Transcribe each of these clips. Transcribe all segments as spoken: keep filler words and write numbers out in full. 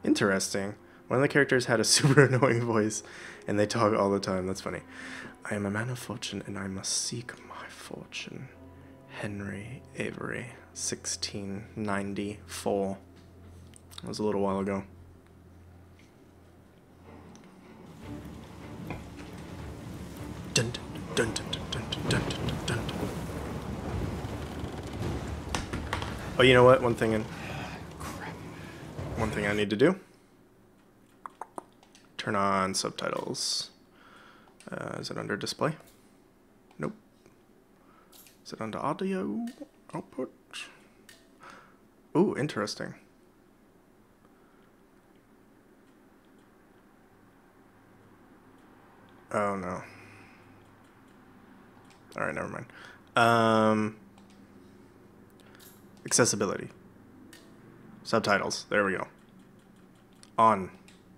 Interesting. One of the characters had a super annoying voice, and they talk all the time. That's funny. I am a man of fortune, and I must seek my fortune. Henry Avery, sixteen ninety-four. That was a little while ago. Dun, dun, dun, dun, dun, dun, dun, dun, dun. Oh, you know what? One thing in... One thing I need to do. Turn on subtitles. Uh, is it under display? Nope. Is it under audio output? Ooh, interesting. Oh no. Alright, never mind. Um, accessibility. Subtitles. There we go. On.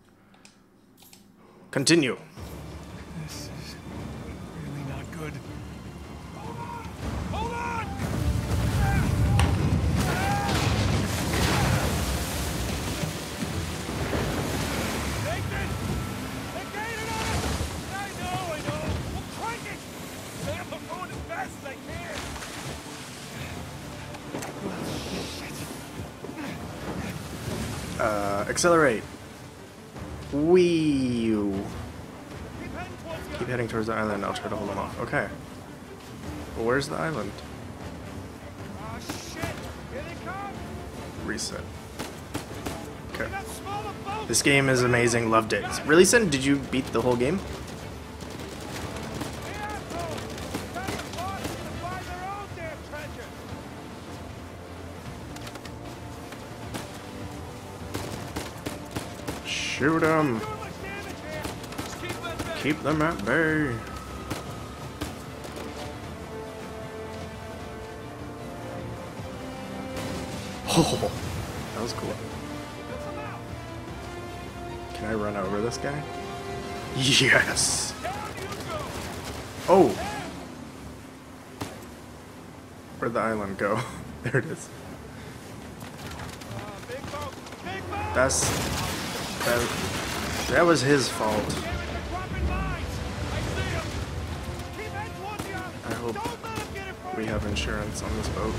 Continue. This is really not good. Hold on! Hold on! Nathan! They gated us! I know, I know. We'll crank it! Stay up the phone as fast as I can. Uh, accelerate. Wee. Keep heading towards the island. I'll try to hold them off. Okay. Well, where's the island? Oh shit! Here they come! Reset. Okay. This game is amazing. Loved it. Really, Sen? Did you beat the whole game? Shoot them. Keep them at bay. Oh, that was cool. Can I run over this guy? Yes. Oh. Where'd the island go? There it is. That's that. That was his fault. I hope we have insurance on this boat.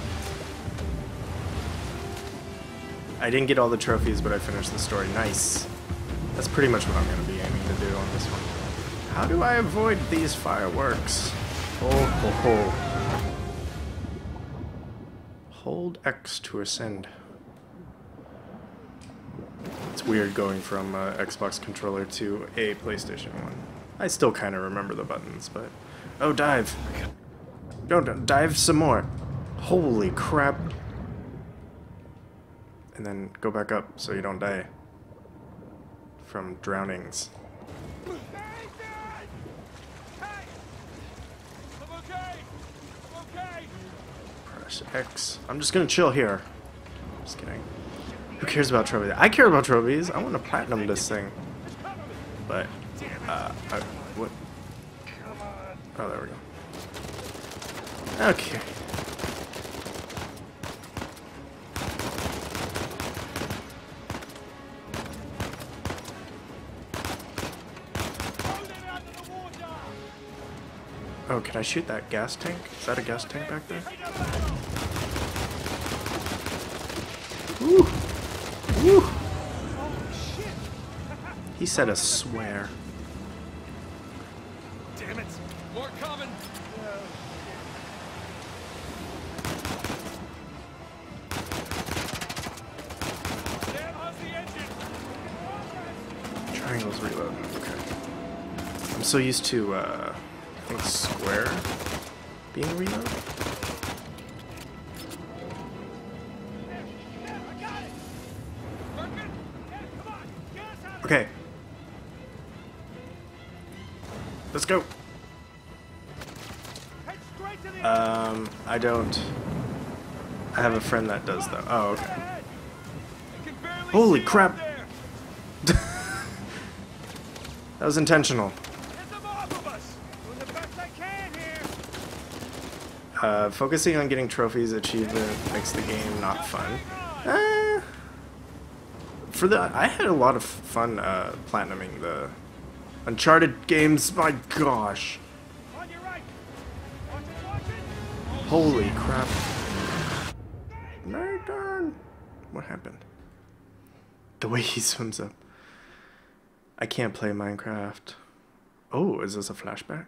I didn't get all the trophies, but I finished the story. Nice. That's pretty much what I'm going to be aiming to do on this one. How do I avoid these fireworks? Oh, ho, ho. Hold X to ascend. It's weird going from uh, Xbox controller to a PlayStation one. I still kind of remember the buttons, but... Oh, dive! No, no, dive some more. Holy crap. And then go back up so you don't die from drownings. Press X. I'm just gonna chill here. Just kidding. Who cares about trophies? I care about trophies. I want to platinum this thing. But, uh, I, what? Oh, there we go. Okay. Oh, can I shoot that gas tank? Is that a gas tank back there? Woo! Woo! He said a swear. Damn it! More coming! Triangles reload. Okay. I'm so used to, uh, I think square being reload. Okay. Let's go. Um, I don't. I have a friend that does though. Oh, okay. Holy crap! That was intentional. Uh, focusing on getting trophies achievement makes the game not fun. Uh, for the I had a lot of fun uh, platinuming the Uncharted games. My gosh, On your right. Watch it, watch it. holy crap! Nathan, what happened? The way he swims up. I can't play Minecraft. Oh, is this a flashback?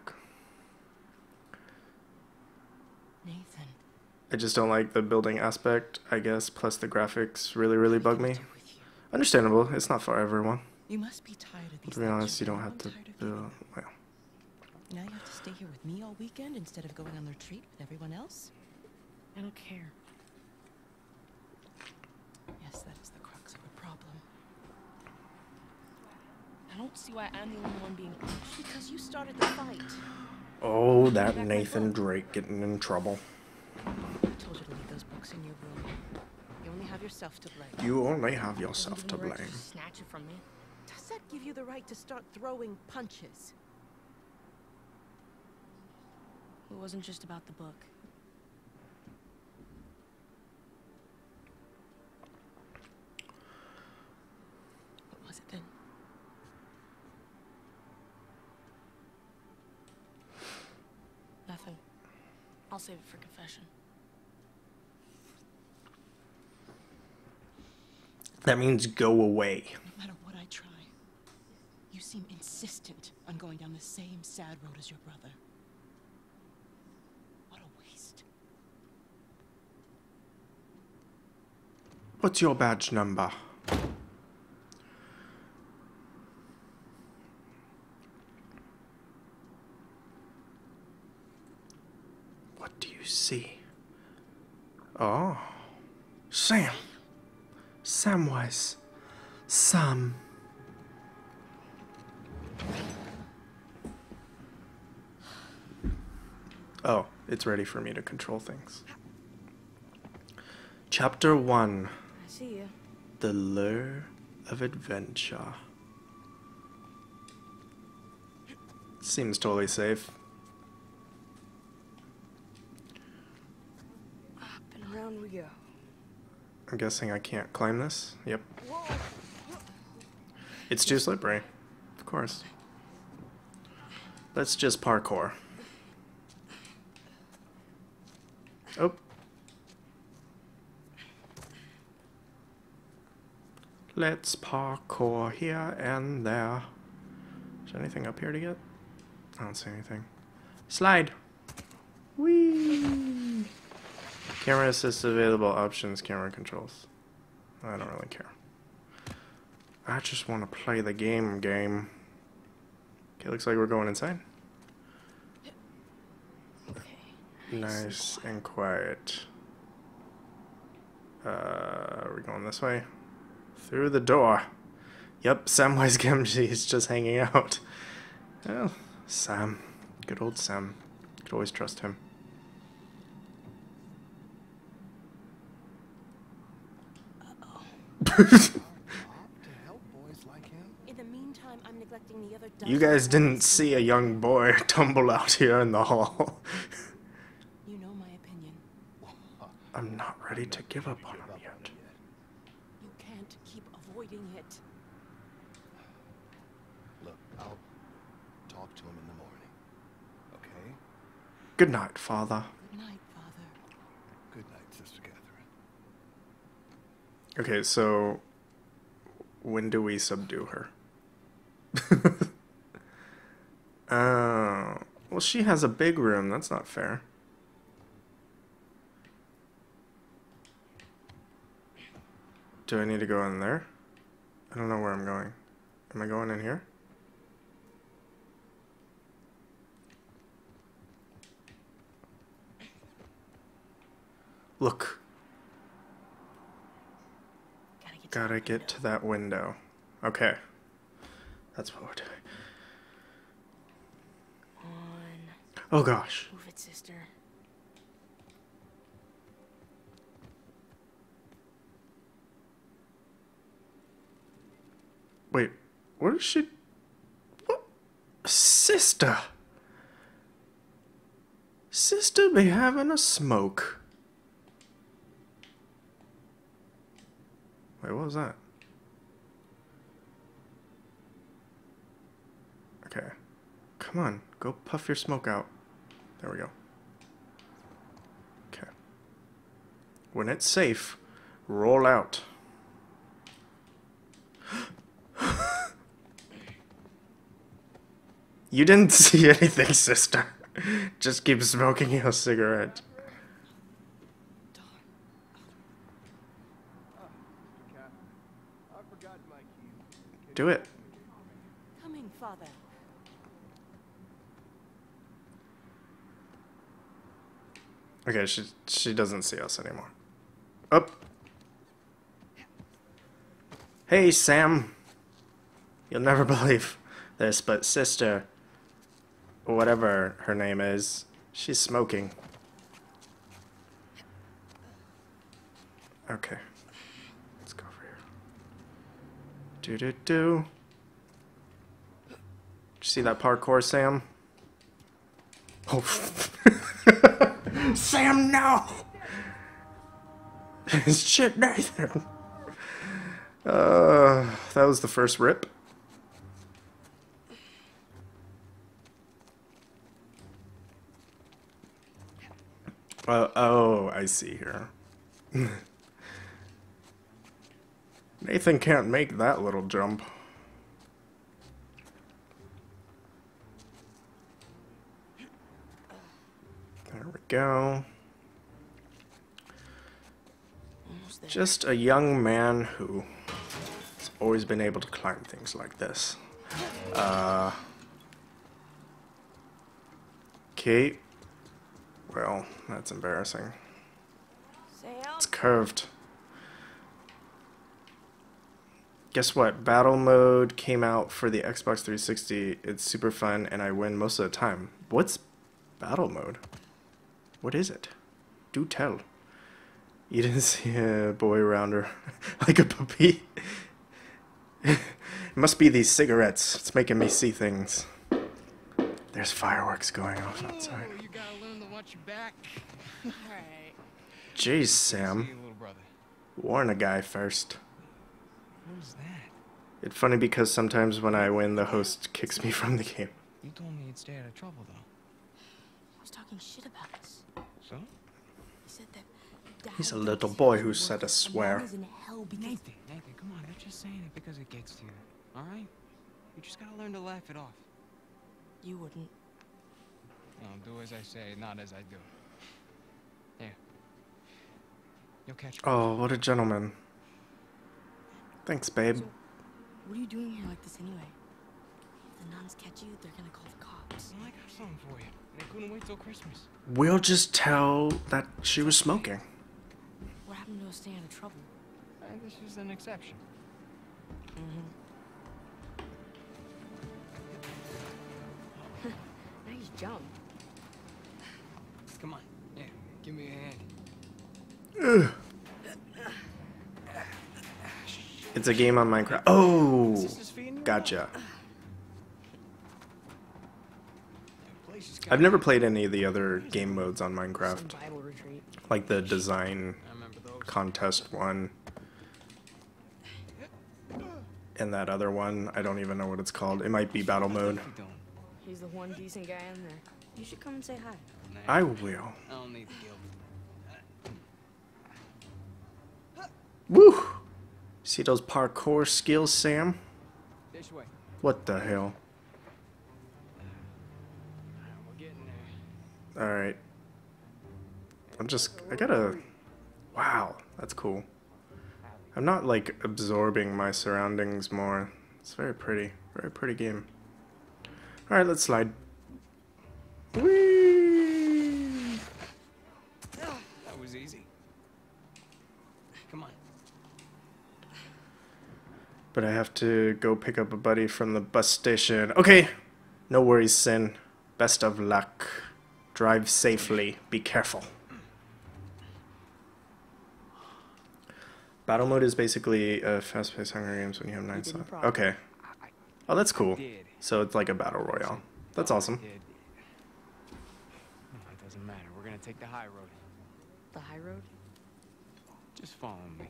Nathan. I just don't like the building aspect, I guess, plus the graphics really, really bug me. Understandable, it's not for everyone. You must be tired of these. To be honest, you lectures. don't have I'm to tired of build. you. Well, Now you have to stay here with me all weekend instead of going on the retreat with everyone else? I don't care. Yes, that is the crux of the problem. I don't see why I'm the only one being punched. Because you started the fight. oh, that Nathan Drake getting in trouble. I told you to leave those books in your room. You only have yourself to blame. You only have yourself to Doesn't give you the right blame. just snatch it from me. Does that give you the right to start throwing punches? It wasn't just about the book. What was it then? Nothing. I'll save it for confession. That means go away. No matter what I try, you seem insistent on going down the same sad road as your brother. What a waste. What's your badge number? What do you see? Oh, Sam. Samwise. Sam. Oh, it's ready for me to control things. Chapter one. I see you. The Lure of Adventure. Seems totally safe. Up and around we go. I'm guessing I can't climb this. Yep. Whoa. It's too slippery. Of course. Let's just parkour. Oh. Let's parkour here and there. Is there anything up here to get? I don't see anything. Slide! Whee! Camera assist available options, camera controls. I don't really care. I just want to play the game game. Okay, looks like we're going inside. Okay. Nice and quiet. Uh, are we going this way? Through the door. Yep, Samwise Gamgee is just hanging out. Well, Sam. Good old Sam. Could always trust him. In the meantime, I'm neglecting the other You guys didn't see a young boy tumble out here in the hall. You know my opinion. I'm not ready to give up on him yet. You can't keep avoiding it. Look, I'll talk to him in the morning. Okay? Good night, Father. Good night, Father. Good night, Sister Catherine. Okay, so when do we subdue her? Oh, well, she has a big room. That's not fair. Do I need to go in there? I don't know where I'm going. Am I going in here? Look. Gotta get, Gotta to get to that window. Okay. That's what we're doing. on. Oh gosh. Move it, sister. Wait, what is she? What? Sister! Sister be having a smoke. Wait, what was that? Okay. Come on, go puff your smoke out. There we go. Okay. When it's safe, roll out. You didn't see anything, sister. Just keep smoking your cigarette. Do it. Coming, Father. Okay, she she doesn't see us anymore. Up. Hey, Sam. You'll never believe this, but sister, whatever her name is, she's smoking. Okay. Let's go over here. Do do do. Did you see that parkour, Sam? Oh. Sam, no! Shit, Nathan. Uh, that was the first rip. Uh, oh, I see here. Nathan can't make that little jump. There we go. Just a young man who has always been able to climb things like this. Uh, okay. Well, that's embarrassing. It's curved. Guess what? Battle mode came out for the Xbox three sixty. It's super fun and I win most of the time. What's battle mode? What is it? Do tell. You didn't see a boy around her like a puppy? It must be these cigarettes. It's making me see things. There's fireworks going off outside. You gotta learn to watch your back. Alright. Jeez, Sam. See you, little brother. Warn a guy first. What was that? It's funny because sometimes when I win, the host kicks me from the game. You told me you'd stay out of trouble, though. He was talking shit about us. So? He said that Dad He's a thinks little he boy has to who work said a and swear. Mom is in hell because Nathan, Nathan, come on. You're just saying it because it gets to you. Alright? You just gotta learn to laugh it off. you wouldn't. No, do as I say, not as I do. Here. You'll catch me. Oh, what a gentleman. Thanks, babe. So, what are you doing here like this anyway? If the nuns catch you, they're gonna call the cops. Well, I got something for you. They couldn't wait till Christmas. We'll just tell that she was smoking. What happened to us staying out of trouble? Uh, this is an exception. Mm-hmm. Nice jump. Come on. Yeah, give me a hand. Ugh. It's a game on Minecraft. Oh, Sister's feeding you? gotcha. The place is I've kinda- never played any of the other game modes on Minecraft. Some Bible retreat. Like the design I remember those. contest one. And that other one, I don't even know what it's called. It might be battle mode. What you doing? He's the one decent guy in there. You should come and say hi. Nah, I will. I don't need the guilt. Woo! See those parkour skills, Sam? This way. What the hell? We're getting there. Alright. I'm just, I gotta, wow, that's cool. I'm not like absorbing my surroundings more. It's very pretty, very pretty game. Alright, let's slide. Whee! That was easy. Come on. But I have to go pick up a buddy from the bus station. Okay, no worries, Sin. Best of luck. Drive safely. Be careful. Battle mode is basically a fast-paced Hunger Games when you have nine slots. Okay. Oh, that's cool. Did. So it's like a battle royale. That's awesome. Did. No, it doesn't matter. We're gonna take the high road. The high road? Just follow me.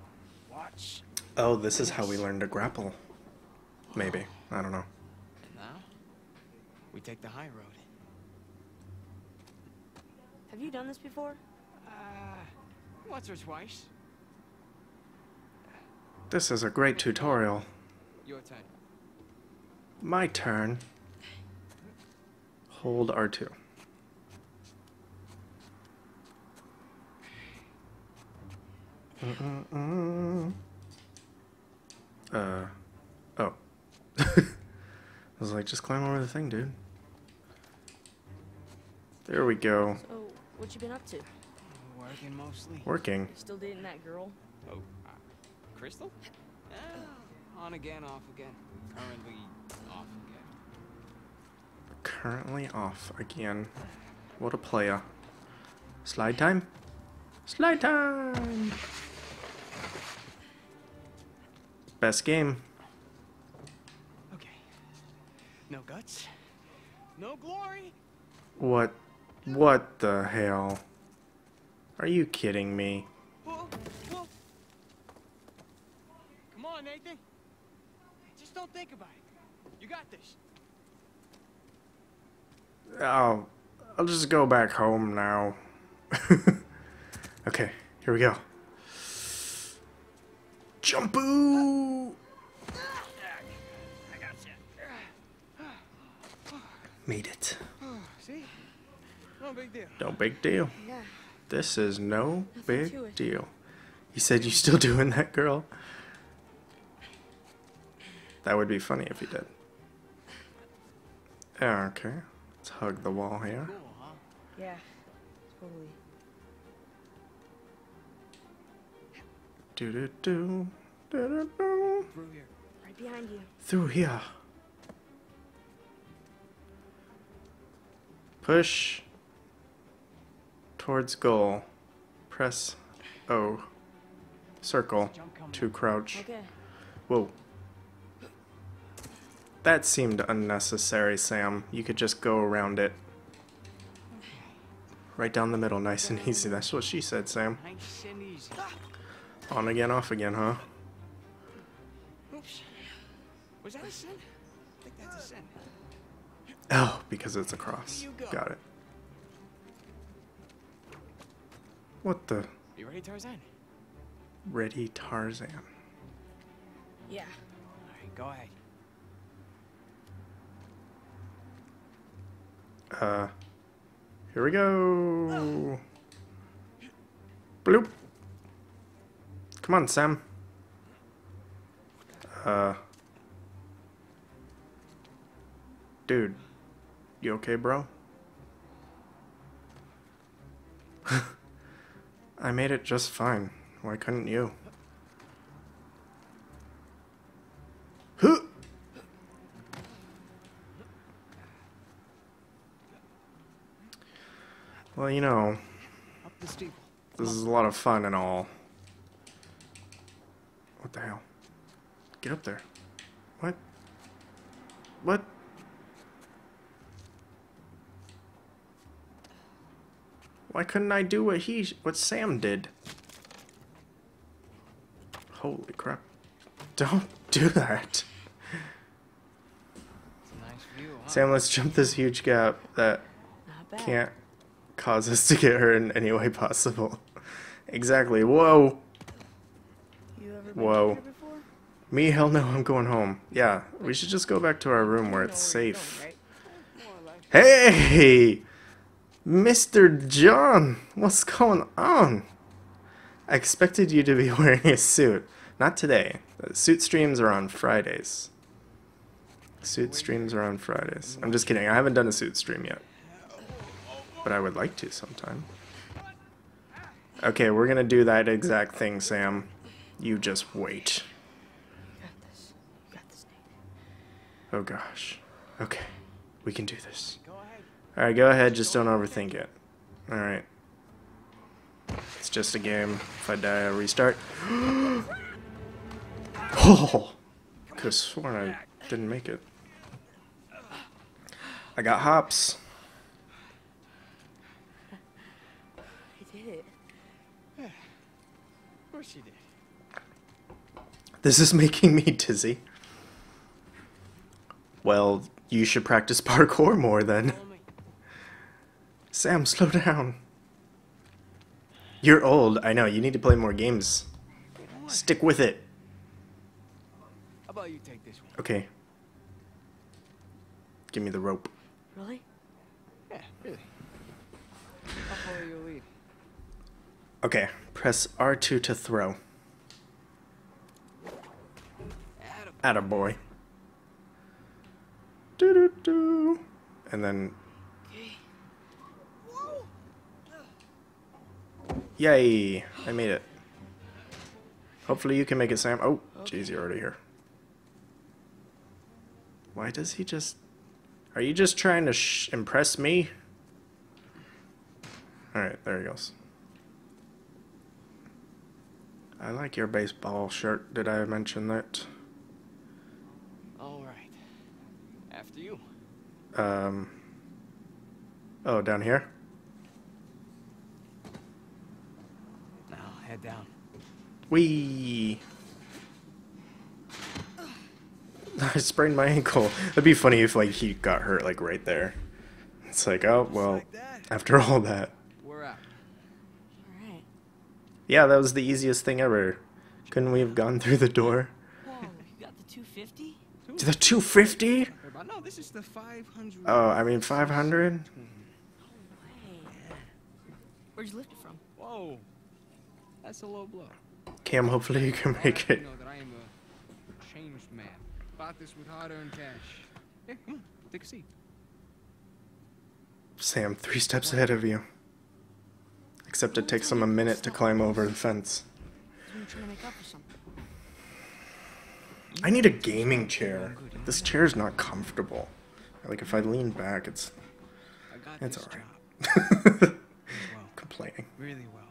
Watch. Oh, this is how we learn to grapple. Maybe. I don't know. Now, we take the high road. Have you done this before? Uh, once or twice. This is a great tutorial. Your turn. My turn. Hold R two. Mm-mm-mm. Uh, oh. I was like, just climb over the thing, dude. There we go. So, what you been up to? Working mostly. Working. Still dating that girl? Oh, uh, Crystal? Uh, on again, off again. Currently off again. Currently off again. What a player. Slide time? Slide time! Best game. Okay. No guts. No glory. What? What the hell? Are you kidding me? Whoa, whoa. Come on, Nathan. Just don't think about it. You got this. Oh, I'll just go back home now. Okay, here we go. Jumpoo! I got you. Made it. See? No big deal. No big deal. Yeah. This is no Nothing to big it. deal. You said you still doing that, girl? That would be funny if you did. Okay, let's hug the wall here. Cool, huh? Yeah. Totally. Do do do do do do. Through here. Right behind you. Through here. Push towards goal. Press O. Circle to crouch. Okay. Whoa. That seemed unnecessary, Sam. You could just go around it. Right down the middle, nice and easy. That's what she said, Sam. Nice and easy. On again, off again, huh? Oops. Was that a sin? I think that's a sin. Oh, because it's a cross. You go. Got it. What the? You ready, Tarzan? Ready, Tarzan. Yeah. Alright, go ahead. Uh, here we go. Bloop. Come on, Sam. Uh, dude, you okay, bro? I made it just fine. Why couldn't you? Huh. Well, you know, Up the steeple. this is a lot of fun and all. What the hell? Get up there. What? What? Why couldn't I do what he, what Sam did? Holy crap. Don't do that. It's a nice view, huh? Sam, let's jump this huge gap that Not bad. can't cause us to get hurt in any way possible. Exactly. Whoa. You ever been Whoa. here before? Me? Hell no, I'm going home. Yeah, we should just go back to our room where You know it's where you're safe. going, right? More or less. Hey! Mister John, what's going on? I expected you to be wearing a suit. Not today. The suit streams are on Fridays. Suit streams are on Fridays. I'm just kidding. I haven't done a suit stream yet. But I would like to sometime. Okay, we're gonna do that exact thing, Sam. You just wait. You got this. You got this, Nate. Oh gosh. Okay. We can do this. Go ahead. Alright, go ahead, just don't overthink it. Alright. It's just a game. If I die, I restart. Oh! Could've sworn I didn't make it. I got hops. I did it. Of course you did. This is making me dizzy. Well, You should practice parkour more then. Follow me. Sam, slow down. You're old. I know. You need to play more games. You know what? Stick with it. How about you take this one? Okay. Give me the rope. Really? Yeah, really. I'll follow your lead. Okay. Press R two to throw. Attaboy. Doo doo doo. And then. Yay! I made it. Hopefully you can make it, Sam. Oh, jeez, you're already here. Why does he just... Are you just trying to sh impress me? Alright, there he goes. I like your baseball shirt. Did I mention that? All right. After you. Um... Oh, down here? Now, head down. Whee! I sprained my ankle. That'd be funny if like he got hurt like right there. It's like, oh well, like that. after all that. We're out. All right. Yeah, that was the easiest thing ever. Couldn't we have gone through the door? Whoa, you got the two fifty? To the two fifty? No, this is the five hundred. Oh, I mean five hundred? No way. Where'd you lift it from? Whoa. That's a low blow. Cam, hopefully you can make it. You know that I am a changed man. Bought this with hard-earned cash. Yeah, come on, take a seat. Sam, three steps ahead of you. Except it takes him a minute to climb over the fence. So you're trying to make up for something. I need a gaming chair. This chair is not comfortable. Like if I lean back, it's I got it's this alright. job. Well, Complaining. really well,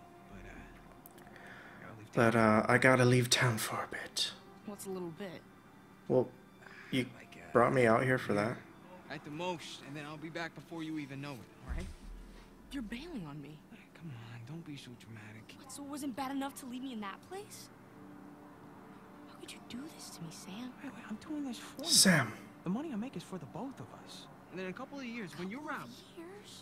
but uh, I gotta leave But uh, I gotta leave town for a bit. What's a little bit? Well, you Like, uh, brought me out here for that. at the most, and then I'll be back before you even know it. All right? You're bailing on me. Hey, come on, don't be so dramatic. What, so it wasn't bad enough to leave me in that place? How could you do this to me, Sam? Wait, wait, I'm doing this for you. Sam, The money I make is for the both of us. And then in a couple of years, when you're out, Years?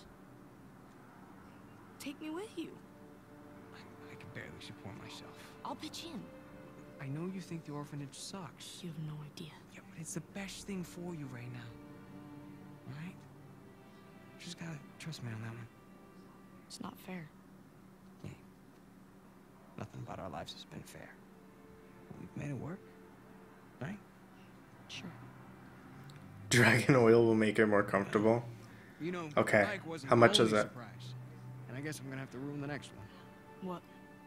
Take me with you. I, I can barely support myself. I'll pitch in. I know you think the orphanage sucks. You have no idea. Yeah, but it's the best thing for you right now. All right? You just gotta trust me on that one. It's not fair. Yeah. Nothing about our lives has been fair. But we've made it work. Right? Sure. dragon oil will make it more comfortable. You know, Okay, the bike wasn't how much my is only that? surprise. And I guess I'm gonna have to ruin the next one. What?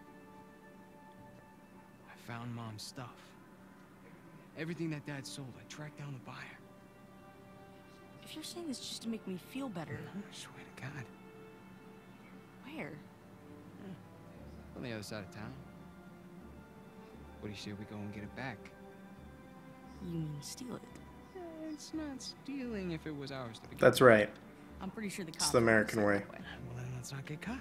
I found Mom's stuff. Everything that Dad sold, I tracked down the buyer. If you're saying this just to make me feel better, I swear to God. where? On the other side of town. What do you say we go and get it back? You mean steal it? Eh, It's not stealing if it was ours to begin That's with. right. I'm pretty sure the cops. the wouldn't American say it way. that Well, then let's not get caught.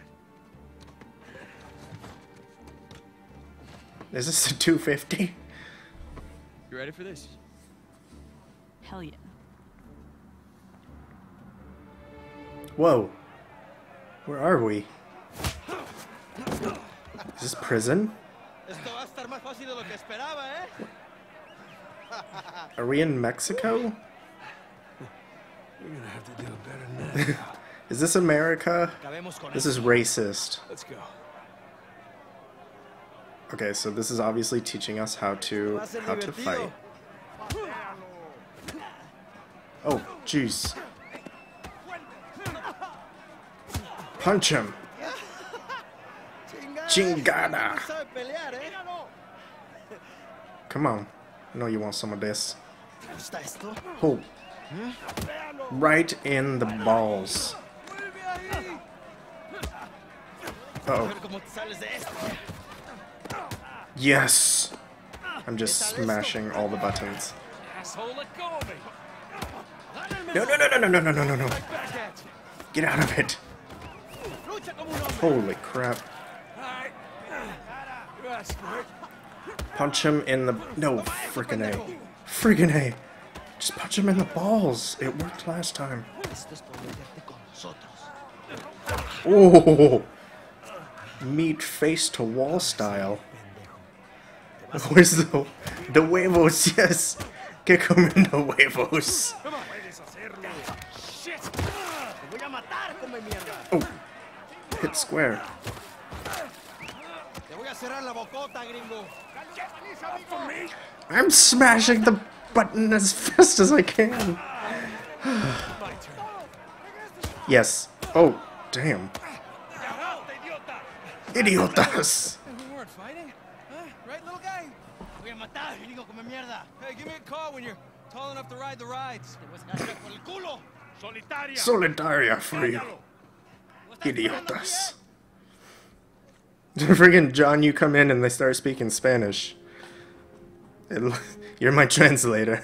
Is this a two fifty? You ready for this? Hell yeah. Whoa. Where are we? Is this prison? Esto va a estar más fácil de lo que esperaba, ¿eh? Are we in Mexico? You're gonna have to do better than that. Is this America? Acabemos con This esto. is racist. Let's go. Okay, so this is obviously teaching us how to how to fight. Oh, jeez. Punch him. Chingada. Sabe pelear, ¿eh? Come on. I know you want some of this. ¿Está esto? Oh. Right in the balls. Uh oh. ¿Cómo te sales de esto? Yes. I'm just smashing all the buttons. Asshole, let go of me. No, no, no, no, no, no, no, no, no, no. Back at you. Get out of it. Lucha como un hombre. Holy crap. Alright. You asked for it. Punch him in the... No, frickin' A. Frickin' A. Just punch him in the balls. It worked last time. Oh, meat face to wall style. Where's the the huevos? Yes, que comen the huevos. Oh, hit square. I'm smashing the button as fast as I can. Yes. Oh, damn. Idiotas. We weren't fighting, huh? Right, little guy? Hey, give me a call when you're tall enough to ride the rides. Solitaria for you. Idiotas. Friggin' John, you come in and they start speaking Spanish. It, you're my translator.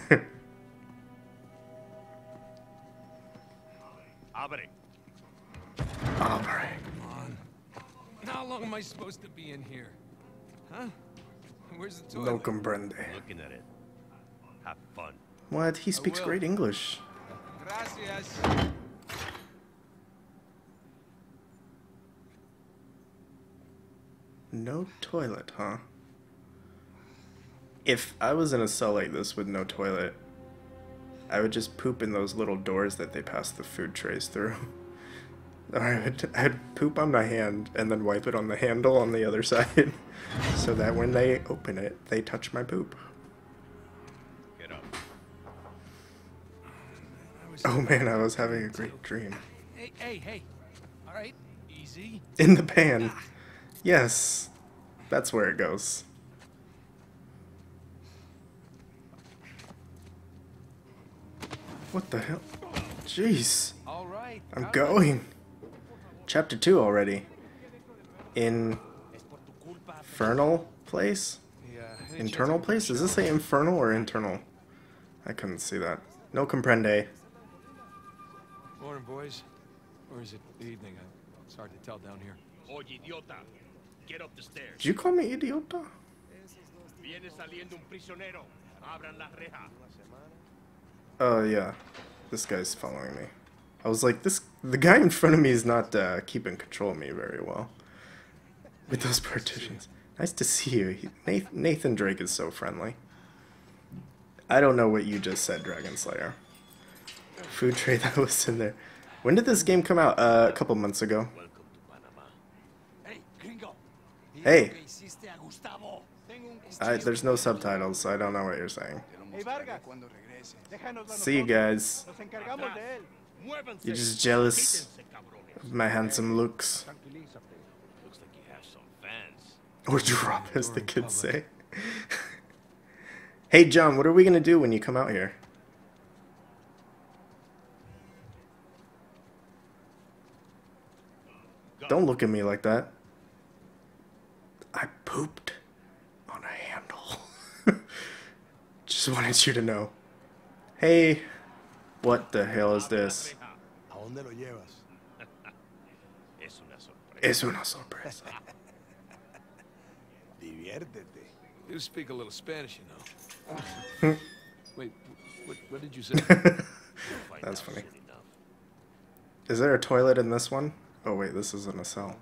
Abre. Abre. How long am I supposed to be in here? Huh? Where's the No toilet? comprende. Looking at it. Have fun. What? He speaks will. great English. Gracias. No toilet, huh? If I was in a cell like this with no toilet, I would just poop in those little doors that they pass the food trays through. Or I would, I'd poop on my hand and then wipe it on the handle on the other side, so that when they open it, they touch my poop. Get up. Oh man, I was having a great dream. Hey, hey, hey. All right, easy. In the pan. Yes, that's where it goes. What the hell? Jeez. All right. I'm all right. going. Chapter two already. In infernal place? Yeah, any Internal chance place? Does this say infernal or internal? I couldn't see that. No comprende. Morning, boys. Or is it evening? I- It's hard to tell down here. Oye, idiota. Get up the stairs. Did you call me idiota? Viene saliendo un prisionero. Abran la reja. Oh yeah. This guy's following me. I was like, this the guy in front of me is not uh, keeping control of me very well. With those partitions. Nice to see you. He, Nathan, Nathan Drake is so friendly. I don't know what you just said, Dragon Slayer. Food tray that was in there. When did this game come out? Uh, a couple months ago. Welcome to Panama. Hey, gringo. Hey. I, there's no subtitles, so I don't know what you're saying. Hey, Vargas. See you guys. Nos encargamos de él. Muévanse. You're just jealous Quítense, cabrones. of my handsome looks. Looks like you have some fans. Or drop, as the kids say. Hey, John, what are we gonna do when you come out here? Don't look at me like that. I pooped on a handle. Just wanted you to know. Hey, what the hell is this? ¿A dónde lo llevas? Es una sorpresa. Es una sorpresa. Diviértete. You speak a little Spanish, you know. Wait, what, what did you say? That's funny. Is there a toilet in this one? Oh wait, this isn't a cell.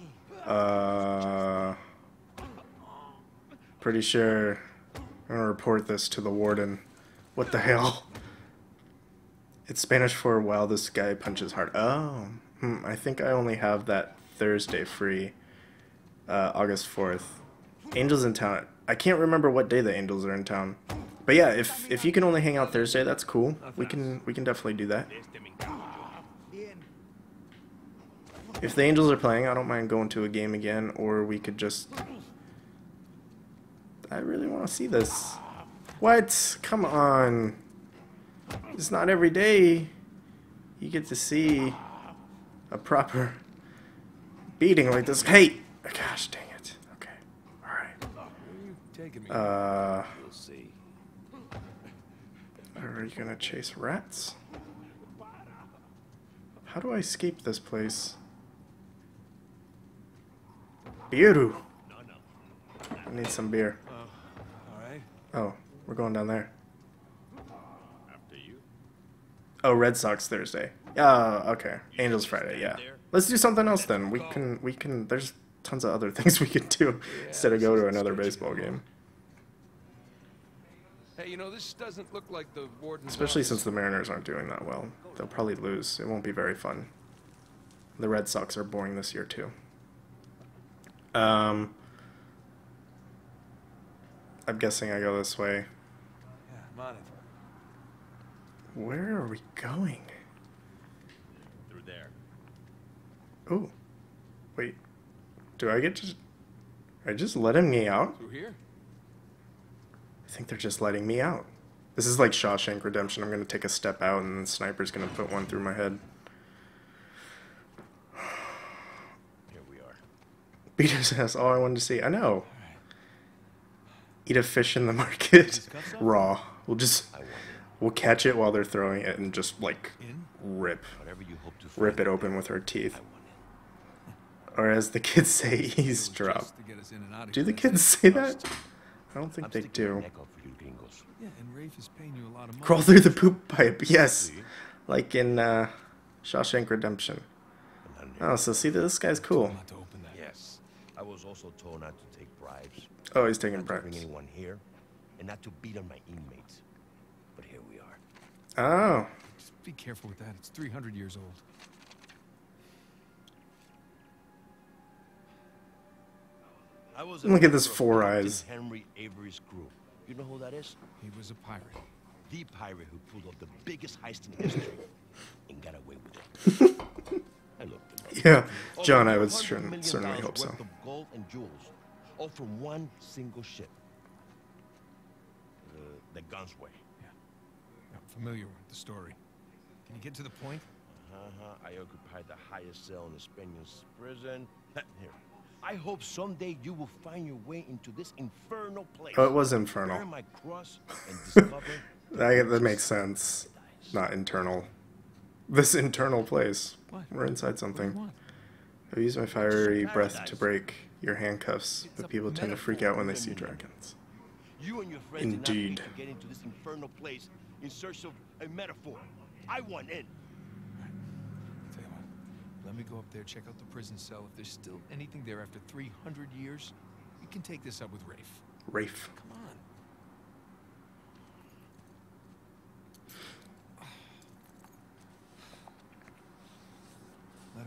Uh, pretty sure I'm gonna report this to the warden. What the hell? It's Spanish for "while this guy punches hard." Oh, hmm, I think I only have that Thursday free. Uh, August fourth. Angels in town. I can't remember what day the Angels are in town. But yeah, if if you can only hang out Thursday, that's cool. We can we can definitely do that. Este me encargo yo. If the Angels are playing, I don't mind going to a game again, or we could just... I really want to see this. What? Come on. It's not every day you get to see a proper beating like this. Hey! Gosh dang it. Okay. Alright. Where are you taking me? Uh... We'll see. Are you gonna chase rats? How do I escape this place? Beeru! No, no. I need some beer. All right. Oh, we're going down there. After Oh, Red Sox Thursday. Uh, okay. Angels Friday, yeah. Let's do something else then. We can, we can, there's tons of other things we could do instead of go to another baseball game. Hey, you know, this doesn't look like the warden's Especially office. since the Mariners aren't doing that well. They'll probably lose. It won't be very fun. The Red Sox are boring this year, too. Um, I'm guessing I go this way. Yeah, I'm on it. Where are we going? Through there. Oh, wait. Do I get to... Are they just letting me out? Through here? I think they're just letting me out. This is like Shawshank Redemption. I'm going to take a step out and the sniper's going to put one through my head. Here we are. Beat his ass. All I wanted to see. I know. Eat a fish in the market. Raw. We'll just... I want it. We'll catch it while they're throwing it and just, like, In? rip. Whatever you hope to Rip find it open there, with our teeth. I want it. Or as the kids say, eavesdrop. Just to get us in and out of Do here, the that's kids it. say that? I don't think I'm they sticking my do. neck out for you gringos. Yeah, and Rafe is paying you a lot of money. Crawl through the poop pipe. Yes. See? Like in uh, Shawshank Redemption. I'm not near. Oh, so see, this guy's cool. Not to open that. Yes. I was also told not to take bribes. Oh, he's taking Not to bring bribes. anyone here, and not to beat on my inmates. But here we are. Oh. Just be careful with that. It's three hundred years old. I was a Look at this member of four Captain eyes. Henry Avery's crew. You know who that is? He was a pirate. The pirate who pulled off the biggest heist in history and got away with it. I looked him up. Yeah. Over John, I two would hundred certain- million certainly dollars hope so. worth of gold and jewels, all from one single ship. The, the Gunsway. I'm familiar with the story. Can you get to the point? Uh-huh. I occupied the highest cell in the Spaniards' prison. Here. I hope someday you will find your way into this infernal place. Oh, it was Bear infernal. my cross and discover That, that makes sense. Not internal. This internal place. What? We're inside What do something. you want? I've used my fiery breath to Paradise. break your handcuffs, but people tend to freak out when they see dragons. You and your friends Indeed. did not need to get into this infernal place in search of a metaphor. I want in. Tell you what, let me go up there, check out the prison cell. If there's still anything there after three hundred years, we can take this up with Rafe. Rafe. Come on. Letter.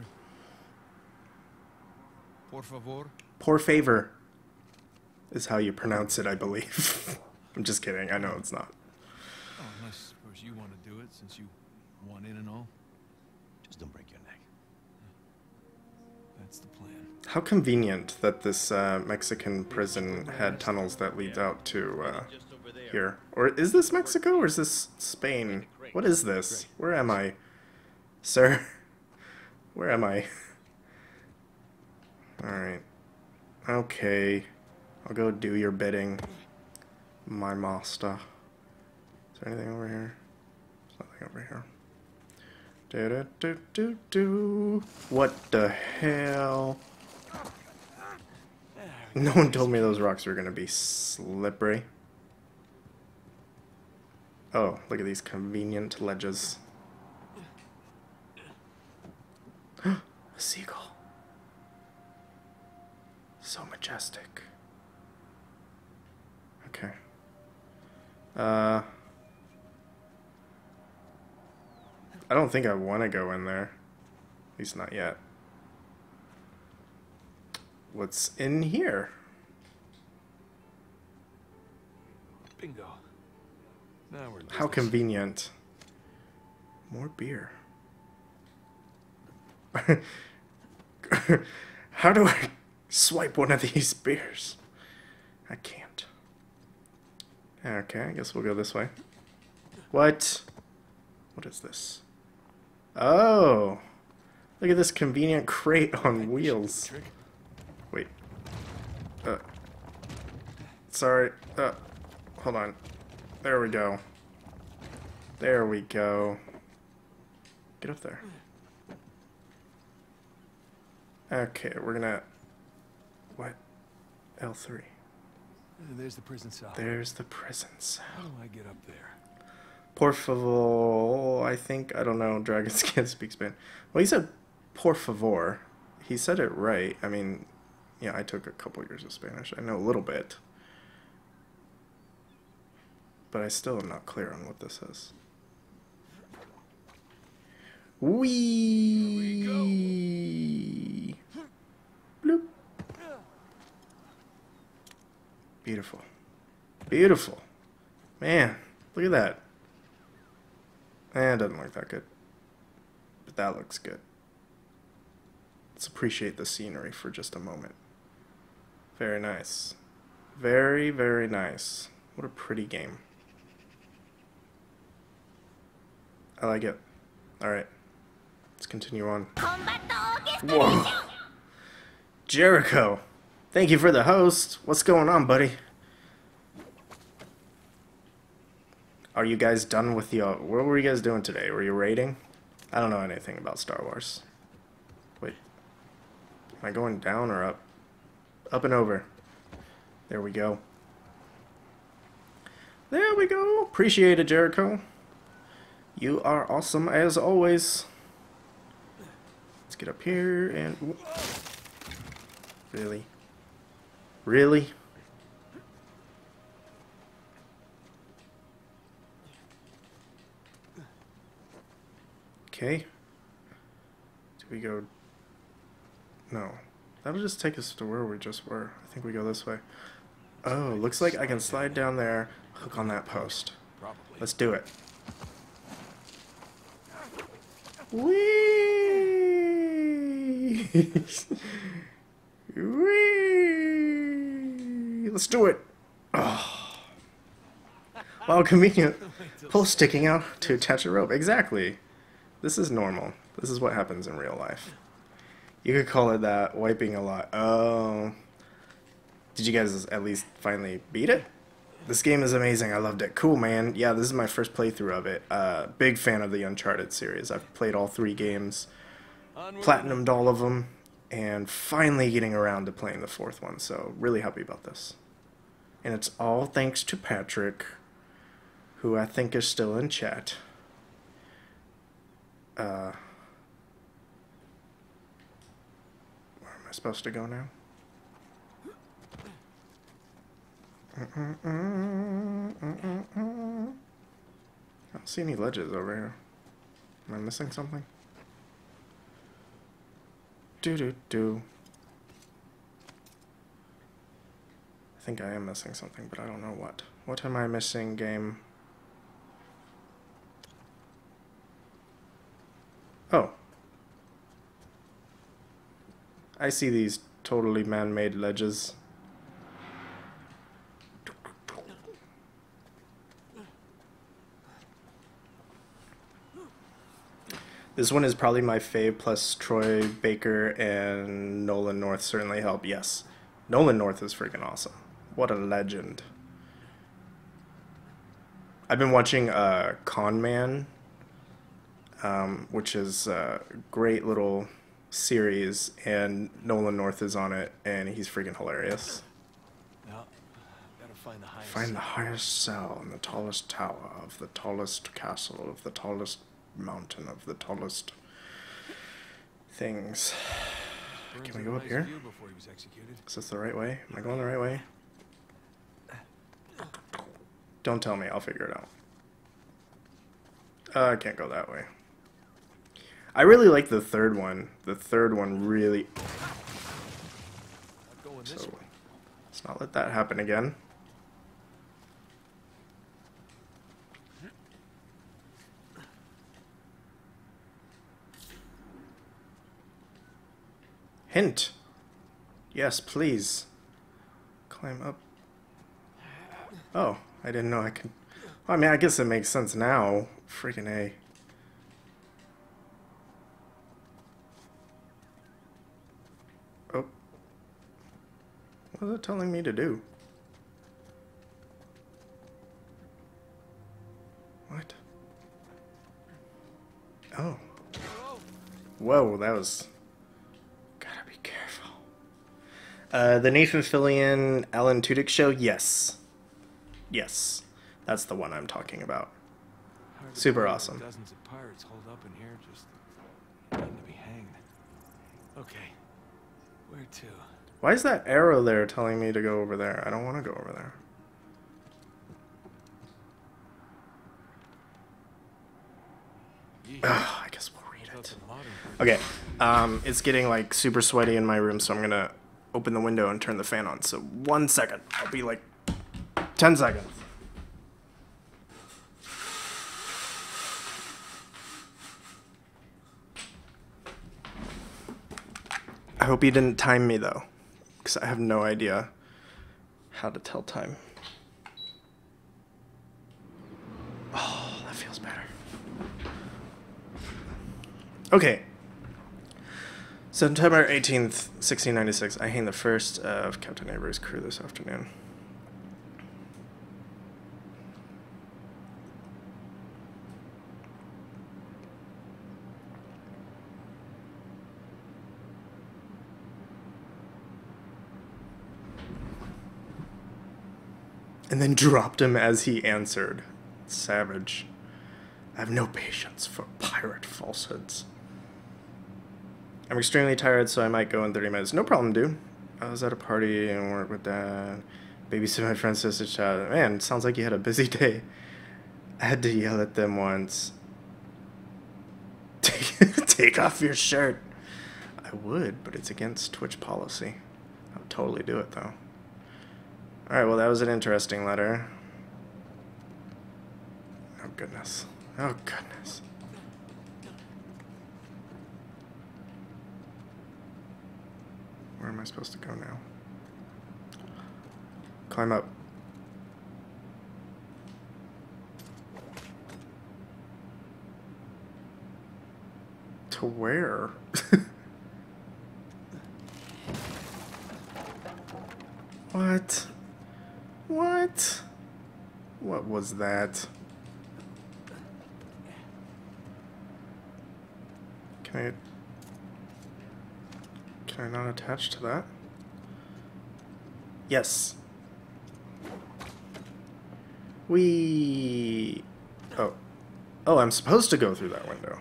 Por favor. Por favor is how you pronounce it, I believe. I'm just kidding. I know it's not. Oh, unless, of course, you want to do it since you want in and all. Just don't break your neck. That's the plan. How convenient that this uh, Mexican prison had tunnels that lead out to uh, here. Or is this Mexico or is this Spain? What is this? Where am I? Sir? Where am I? Alright. Okay. I'll go do your bidding, my master. Is there anything over here? There's nothing over here. Do do do do do. What the hell? No one told me those rocks were gonna be slippery. Oh, look at these convenient ledges. A seagull. So majestic. Okay. Uh... I don't think I want to go in there. At least not yet. What's in here? Bingo. Now we're in How business. convenient. More beer. How do I swipe one of these beers? I can't. Okay, I guess we'll go this way. What? What is this? Oh! Look at this convenient crate on wheels. Trick. Wait. Uh. Sorry. Uh. Hold on. There we go. There we go. Get up there. Okay, we're gonna... What? L three. Uh, There's the prison cell. There's the prison cell. How do I get up there? Por favor, I think. I don't know. Dragons can't speak Spanish. Well, he said por favor. He said it right. I mean, yeah, I took a couple years of Spanish. I know a little bit. But I still am not clear on what this is. Wee. Bloop. Beautiful. Beautiful. Man, look at that. Eh, it doesn't look that good. But that looks good. Let's appreciate the scenery for just a moment. Very nice. Very, very nice. What a pretty game. I like it. Alright. Let's continue on. Whoa. Jericho. Thank you for the host. What's going on, buddy? Are you guys done with the... Uh, what were you guys doing today? Were you raiding? I don't know anything about Star Wars. Wait. Am I going down or up? Up and over. There we go. There we go. Appreciate it, Jericho. You are awesome as always. Let's get up here and... Ooh. Really? Really? Okay. Do we go... No. That'll just take us to where we just were. I think we go this way. Oh, looks like I can slide down there, hook on that post. Let's do it. Whee! Whee! Let's do it. Oh. Wow, convenient. Pull sticking out to attach a rope. Exactly. This is normal. This is what happens in real life. You could call it that, wiping a lot. Oh. Did you guys at least finally beat it? This game is amazing. I loved it. Cool, man. Yeah, this is my first playthrough of it. Uh, big fan of the Uncharted series. I've played all three games, platinumed all of them, and finally getting around to playing the fourth one. So really happy about this. And it's all thanks to Patrick, who I think is still in chat. Uh, where am I supposed to go now? Mm-mm-mm, mm-mm-mm. I don't see any ledges over here. Am I missing something? Do-do-do. I think I am missing something, but I don't know what. What am I missing, game? Oh. I see these totally man-made ledges. This one is probably my fave, plus Troy Baker and Nolan North certainly help. Yes. Nolan North is freaking awesome. What a legend. I've been watching uh, Con Man, um, which is a great little series, and Nolan North is on it, and he's freaking hilarious. Now, gotta find the highest. Find the highest cell in the tallest tower of the tallest castle of the tallest mountain of the tallest things. Can we go up here? Is this the right way? Am I going the right way? Don't tell me, I'll figure it out. Uh, I can't go that way. I really like the third one. The third one really... So, let's not let that happen again. Hint. Yes, please. Climb up. Oh, I didn't know I could... Well, I mean, I guess it makes sense now. Freaking A. Oh. What is it telling me to do? What? Oh. Whoa, that was... Uh, the Nathan Fillion, Alan Tudyk show? Yes. Yes. That's the one I'm talking about. Hard to Super believe awesome. Dozens of pirates holed up in here just waiting to be hanged. Okay, where to? Why is that arrow there telling me to go over there? I don't want to go over there. Ugh, I guess we'll read it. Okay, um, it's getting like super sweaty in my room, so I'm gonna open the window and turn the fan on. So one second. I'll be like ten seconds. I hope you didn't time me though, because I have no idea how to tell time. Oh, that feels better. Okay. September eighteenth, sixteen ninety-six. I hang the first of Captain Avery's crew this afternoon. And then dropped him as he answered. Savage. I have no patience for pirate falsehoods. I'm extremely tired, so I might go in thirty minutes. No problem, dude. I was at a party and work with Dad. Babysit my friend's sister's child. Man, sounds like you had a busy day. I had to yell at them once. Take, take off your shirt. I would, but it's against Twitch policy. I would totally do it, though. Alright, well, that was an interesting letter. Oh, goodness. Oh, goodness. Where am I supposed to go now? Climb up. To where? What? What? What was that? Can I... Can I not attach to that? Yes. We. Oh. Oh, I'm supposed to go through that window.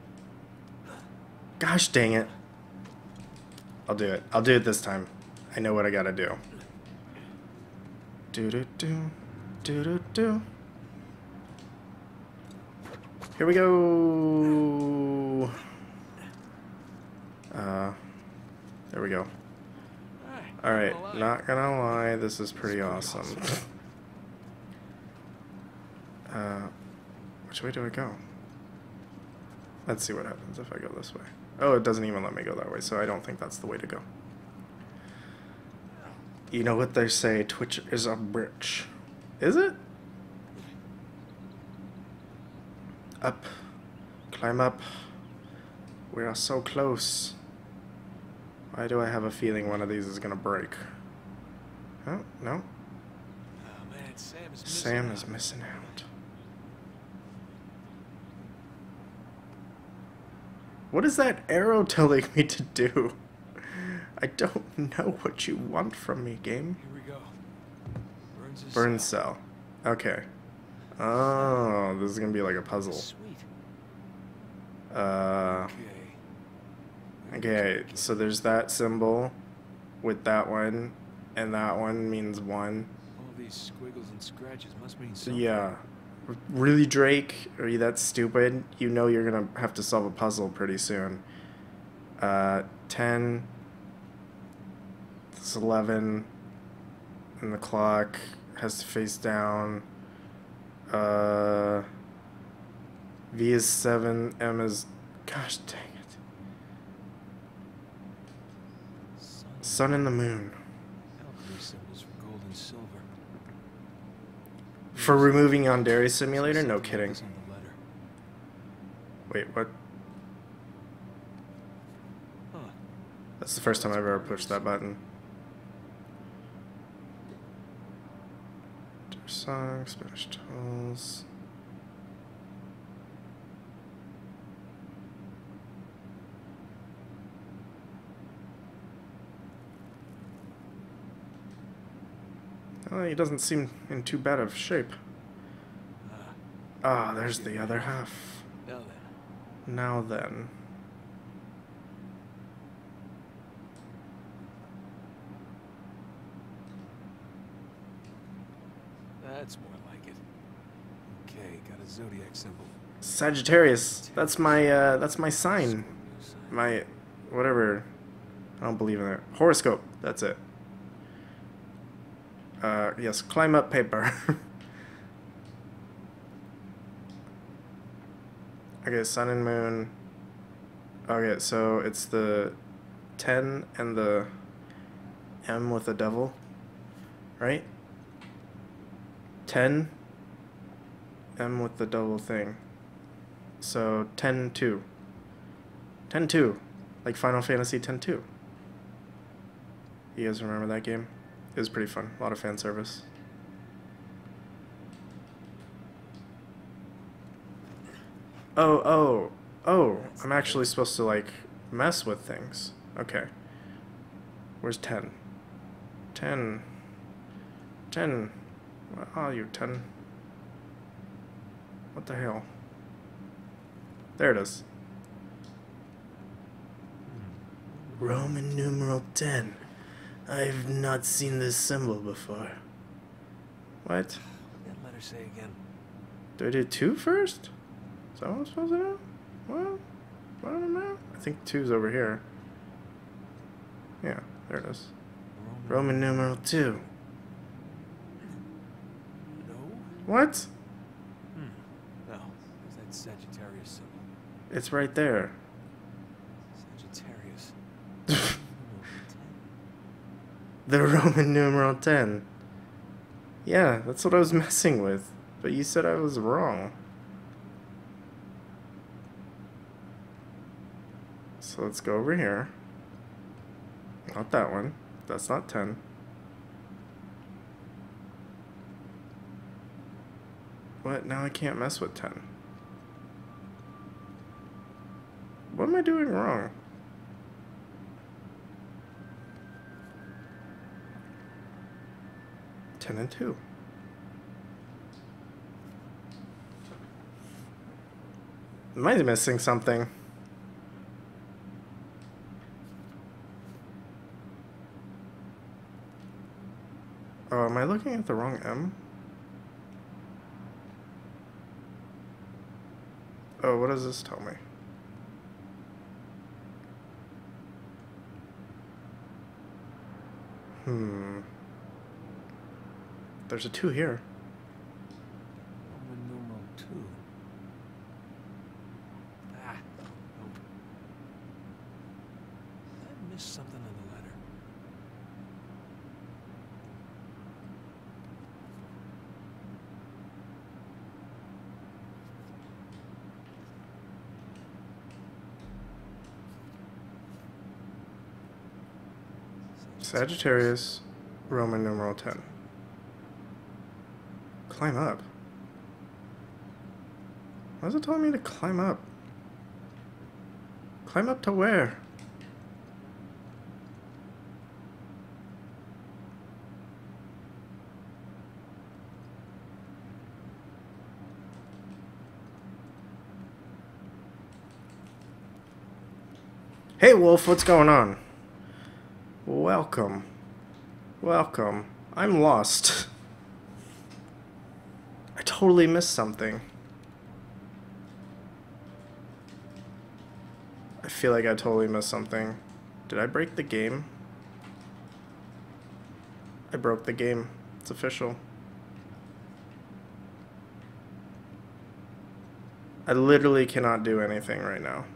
Gosh dang it. I'll do it. I'll do it this time. I know what I gotta do. Do do do. Do do do. Here we go. Uh. There we go. Alright, not gonna lie, this is pretty awesome. uh, which way do I go? Let's see what happens if I go this way. Oh, it doesn't even let me go that way, so I don't think that's the way to go. You know what they say, Twitch is a bitch. Is it? Up. Climb up. We are so close. Why do I have a feeling one of these is gonna break? Oh, no. Oh, man, Sam is missing Sam out. is missing out. What is that arrow telling me to do? I don't know what you want from me, game. Here we go. Burns his Burn cell. cell. Okay. Oh, this is gonna be like a puzzle. Sweet. Uh... Okay. Okay, so there's that symbol with that one, and that one means one. All these squiggles and scratches must mean So something. yeah. Really, Drake? Are you that stupid? You know you're gonna have to solve a puzzle pretty soon. Uh, ten. It's eleven. And the clock has to face down. Uh, V is seven, M is... Gosh dang it. Sun and the moon. Alchemy symbols for gold and silver. For removing Yandere Simulator? No Something kidding. else on the letter. Wait, what? Huh. That's the first time I've ever pushed that button. Song, Spanish tools. Well, he doesn't seem in too bad of shape. Ah, oh, there's the other half. Now then. Now then. That's more like it. Okay, got a zodiac symbol. Sagittarius. That's my uh that's my sign. My whatever. I don't believe in it. Horoscope. That's it. Uh yes, climb up paper. Okay, sun and moon. Okay, so it's the ten and the M with the devil, right? ten, M with the double thing. So ten two. ten two. Like Final Fantasy ten two. You guys remember that game? It was pretty fun. A lot of fan service. Oh, oh, oh. I'm actually supposed to, like, mess with things. Okay. Where's ten? ten. ten. Where are you, ten? What the hell? There it is. Roman numeral ten. I've not seen this symbol before. What? What did that letter say again? Do I do two first? Is that what I'm supposed to do? Well, I don't know. I think two's over here. Yeah, there it is. Roman, Roman numeral two. No? What? Hmm. No. There's that Sagittarius symbol. It's right there. Sagittarius. The Roman numeral ten. Yeah, that's what I was messing with. But you said I was wrong. So let's go over here. Not that one. That's not ten. What? Now I can't mess with ten. What am I doing wrong? ten and two. Am I missing something? Oh, am I looking at the wrong M? Oh, what does this tell me? Hmm. There's a two here. Roman numeral two. Ah, nope. I missed something on the letter. Sagittarius, Roman numeral ten. Climb up. Why is it telling me to climb up? Climb up to where? Hey Wolf, what's going on? Welcome. Welcome. I'm lost. I totally missed something. I feel like I totally missed something. Did I break the game? I broke the game. It's official. I literally cannot do anything right now.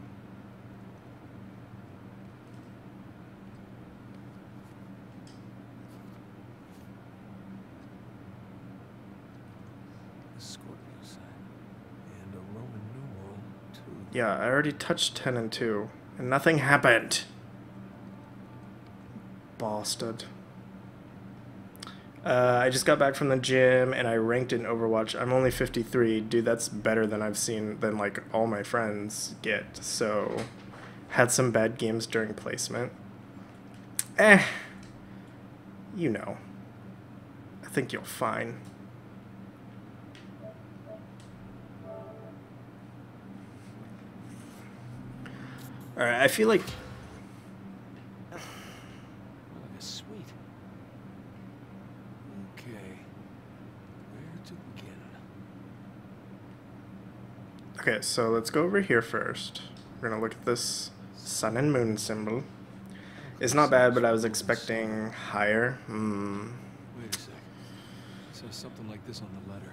Yeah, I already touched ten and two, and nothing happened. Bastard. Uh, I just got back from the gym, and I ranked in Overwatch. I'm only fifty-three. Dude, that's better than I've seen, than, like, all my friends get. So, had some bad games during placement. Eh. You know. I think you'll fine. Alright, I feel like... Oh, that's sweet. Okay. Where to begin? Okay, so let's go over here first. We're gonna look at this sun and moon symbol. It's not bad, but I was expecting higher. Hmm. Wait a sec. It says something like this on the letter.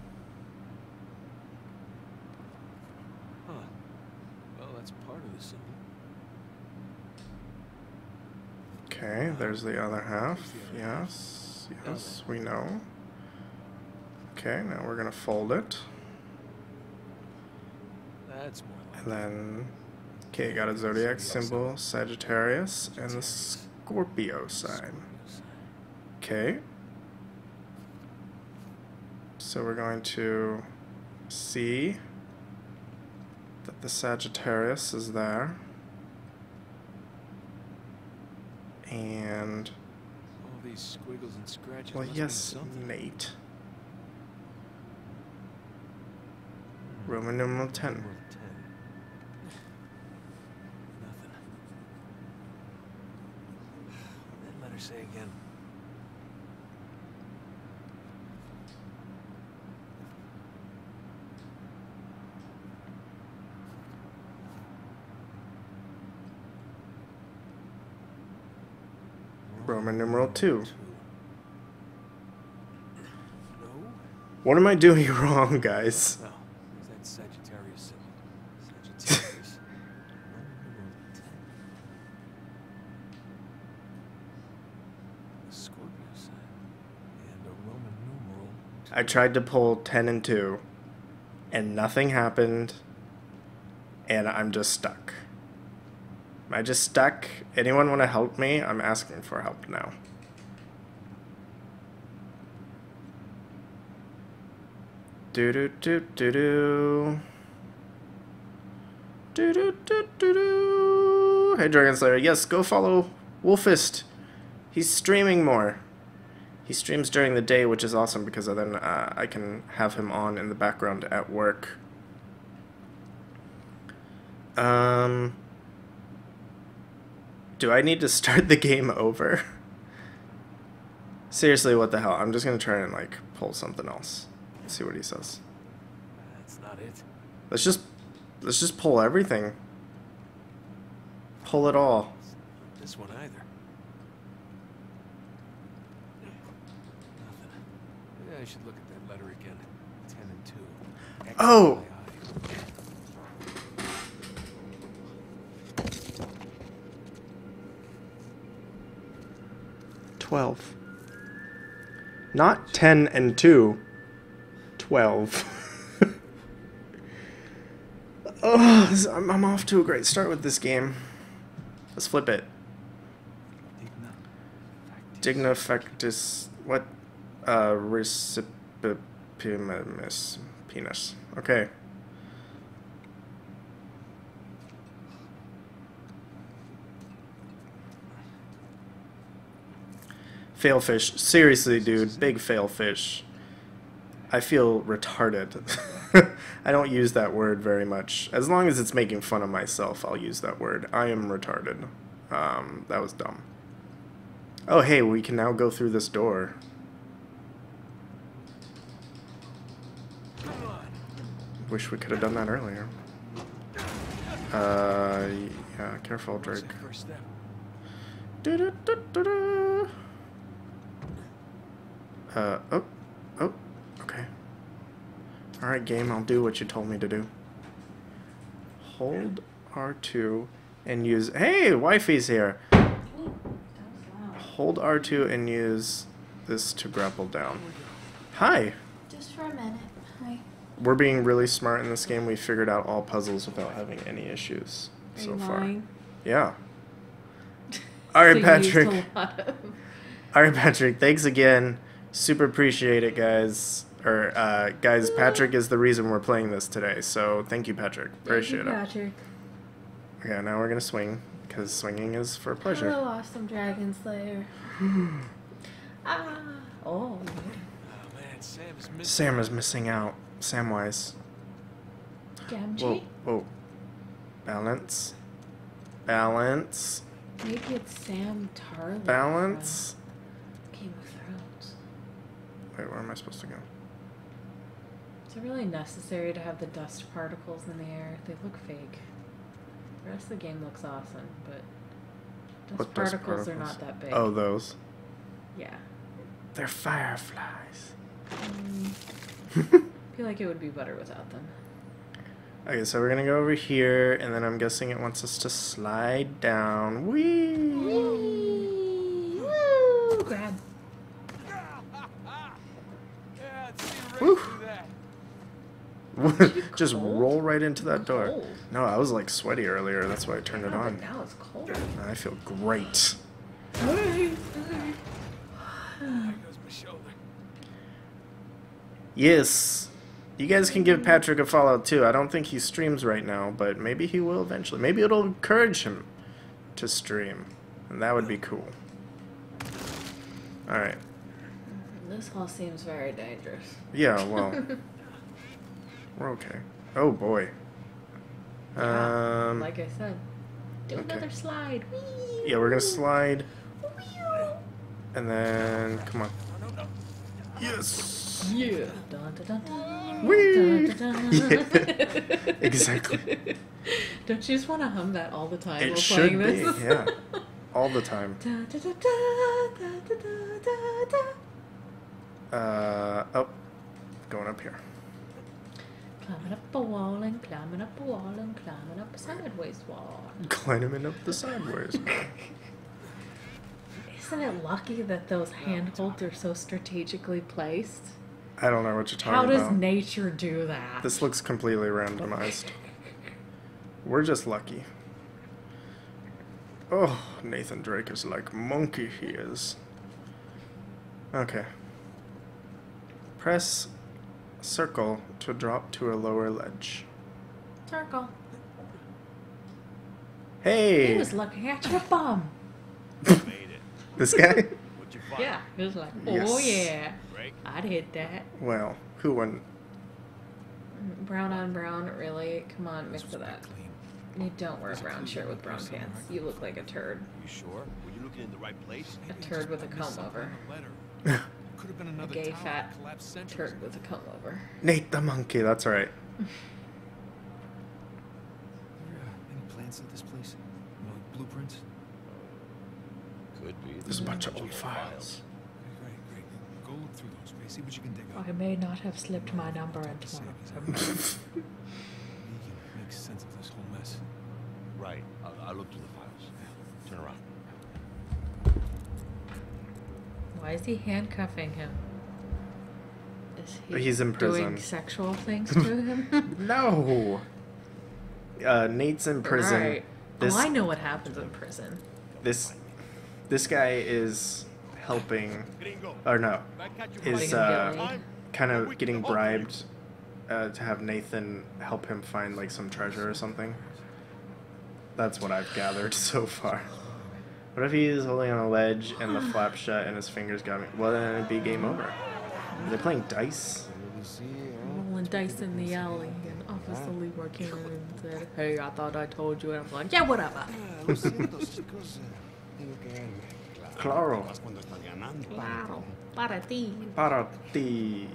Huh. Well, that's part of the symbol. Okay, there's the other half. Yes, yes, we know. Okay, now we're gonna fold it. That's more like And then, okay, got a zodiac symbol, Sagittarius, and the Scorpio sign. Okay. So we're going to see that the Sagittarius is there. And, all these squiggles and scratches. well, must mean yes, something. Nate. Roman numeral ten. Numeral ten. Nothing. What did that letter say again? Roman numeral two. No? What am I doing wrong, guys? No. Is that Sagittarius symbol? Sagittarius. Roman numeral ten. A Scorpio sign. And a Roman numeral two. I tried to pull ten and two, and nothing happened, and I'm just stuck. Am I just stuck? Anyone want to help me? I'm asking for help now. Do do do do do. Do do do do do. Hey, Dragon Slayer. Yes, go follow Wolfist. He's streaming more. He streams during the day, which is awesome because then uh, I can have him on in the background at work. Um, do I need to start the game over? Seriously, what the hell? I'm just gonna try and like pull something else. See what he says. That's not it. Let's just let's just pull everything. Pull it all. This one either. Nothing. Maybe I should look at that letter again. Ten and two. X Oh! Y I. Twelve. Not ten and two. Twelve. Oh, this, I'm, I'm off to a great start with this game. Let's flip it. Digna. Dignifactus. What? Uh, recipimus. Penis. Okay. Failfish. Seriously, dude. Big failfish. I feel retarded. I don't use that word very much. As long as it's making fun of myself, I'll use that word. I am retarded. Um, that was dumb. Oh, hey, we can now go through this door. Wish we could have done that earlier. Uh, yeah, careful, Drake. First step. Do-do-do-do-do. Uh, oh, oh, okay. Alright, game, I'll do what you told me to do. Hold R two and use... Hey, wifey's here! Hold R two and use this to grapple down. Hi! Just for a minute. Hi. We're being really smart in this game. We figured out all puzzles without having any issues Are so you far. lying? Yeah. Alright, So you Patrick. used a lot of- Alright, Patrick, thanks again. Super appreciate it, guys. Or, uh, guys, Patrick is the reason we're playing this today, so thank you, Patrick. Appreciate Thank you, it. Patrick. Okay, now we're gonna swing, because swinging is for pleasure. Hello, awesome Dragon Slayer. Ah. Oh. Oh man, Sam is missing. Sam is missing out. Samwise. Gamgee? Whoa, whoa. Balance. Balance. Maybe it's Sam Tarly. Balance. from Game of Thrones. Wait, where am I supposed to go? Is it really necessary to have the dust particles in the air? They look fake. The rest of the game looks awesome, but dust What dust particles, are particles? not that big. Oh, those. Yeah. They're fireflies. Mm. I feel like it would be better without them. Okay, so we're gonna go over here, and then I'm guessing it wants us to slide down. Whee! Whee! Woo! Grab. Yeah, let's see right Woo. through that. Just cold? roll right into that door. Cold. No, I was like sweaty earlier. That's why I turned it Oh, on. but now it's cold. I feel great. There goes my shoulder. Yes. You guys can give Patrick a follow too. I don't think he streams right now, but maybe he will eventually. Maybe it'll encourage him to stream. And that would be cool. Alright. This hall seems very dangerous. Yeah, well. We're okay. Oh boy. Yeah, Um, like I said, do okay. another slide. Whee! yeah, we're gonna slide. Whee! And then, come on. Yes! Yeah. Dun, dun, dun, dun. Whee! Dun, dun, dun. Yeah, exactly. Don't you just want to hum that all the time It while should playing be, this? yeah. All the time. Da, da, da, da, da, da, da, da, da. Uh, oh. Going up here. Climbing up a wall and climbing up a wall and climbing up a sideways wall. Climbing up the sideways. Isn't it lucky that those handholds are so strategically placed? I don't know what you're talking How does about. nature do that? This looks completely randomized. We're just lucky. Oh, Nathan Drake is like monkey he is. Okay. Press circle to drop to a lower ledge. Circle. He Hey! was looking at your bum. Made it. This guy? What'd you find? Yeah, he was like, oh Yes. yeah, Break? I'd hit that. Well, who wouldn't? Brown on brown, really? Come on, mix This of was that. clean. You don't wear a brown shirt with brown pants. You look like a turd. You sure? Were you looking in the right place? A turd with a comb over. Could have been another gay, tower fat that collapsed centuries Turd ago. with a comb over. Nate the monkey, that's right. There, uh, any plans of this place? You know, like blueprints? Could be. There's a bunch of old files. Okay, great, great. Go look through those, okay? See what you can dig up. I may not have slipped my number into one of them. You can make sense of this whole mess. Right. I'll, I'll look through the files. Turn around. Why is he handcuffing him? Is he He's in prison. doing sexual things to him? No! Uh, Nate's in prison. Right. This, Oh, I know what happens in prison. this, this guy is helping, Gringo. or no, Back at you, is Helping uh, Billy. kind of getting bribed uh, to have Nathan help him find like some treasure or something. That's what I've gathered so far. What if he is holding on a ledge and the flap shut and his fingers got me? Well, then it'd be game over. Are they playing dice? Rolling dice in the alley, and Officer Leroy came in and said, "Hey, I thought I told you," and I'm like, "Yeah, whatever." Claro. Claro, para ti. Para ti.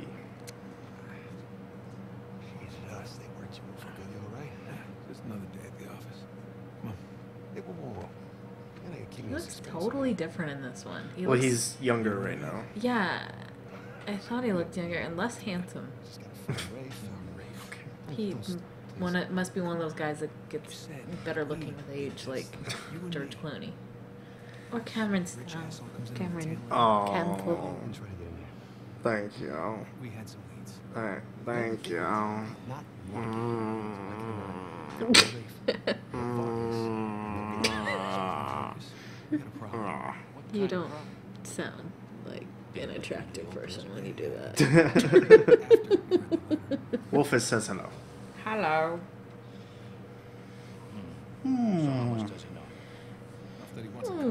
Jesus, they weren't you for good, you all right? Just another day at the office. Come on. Hey, whoa, whoa, whoa. You're not gonna keep He me in looks suspense. totally different in this one. He Well, looks, he's younger right now. yeah. I thought he looked younger and less handsome. Just gotta find Ray, found Ray. He m- one of- must be one of those guys that gets better looking with age, like George Clooney. Or Cameron Stone. Cameron. Oh, Cam Clooney. I'm trying to get in there. thank you. We had some leads. Thank, thank you. Not one. We got a problem. You don't sound like an attractive person when you do that. Wolfus says hello. Hello. So how much does he know? Enough that he wants to Hmm. come.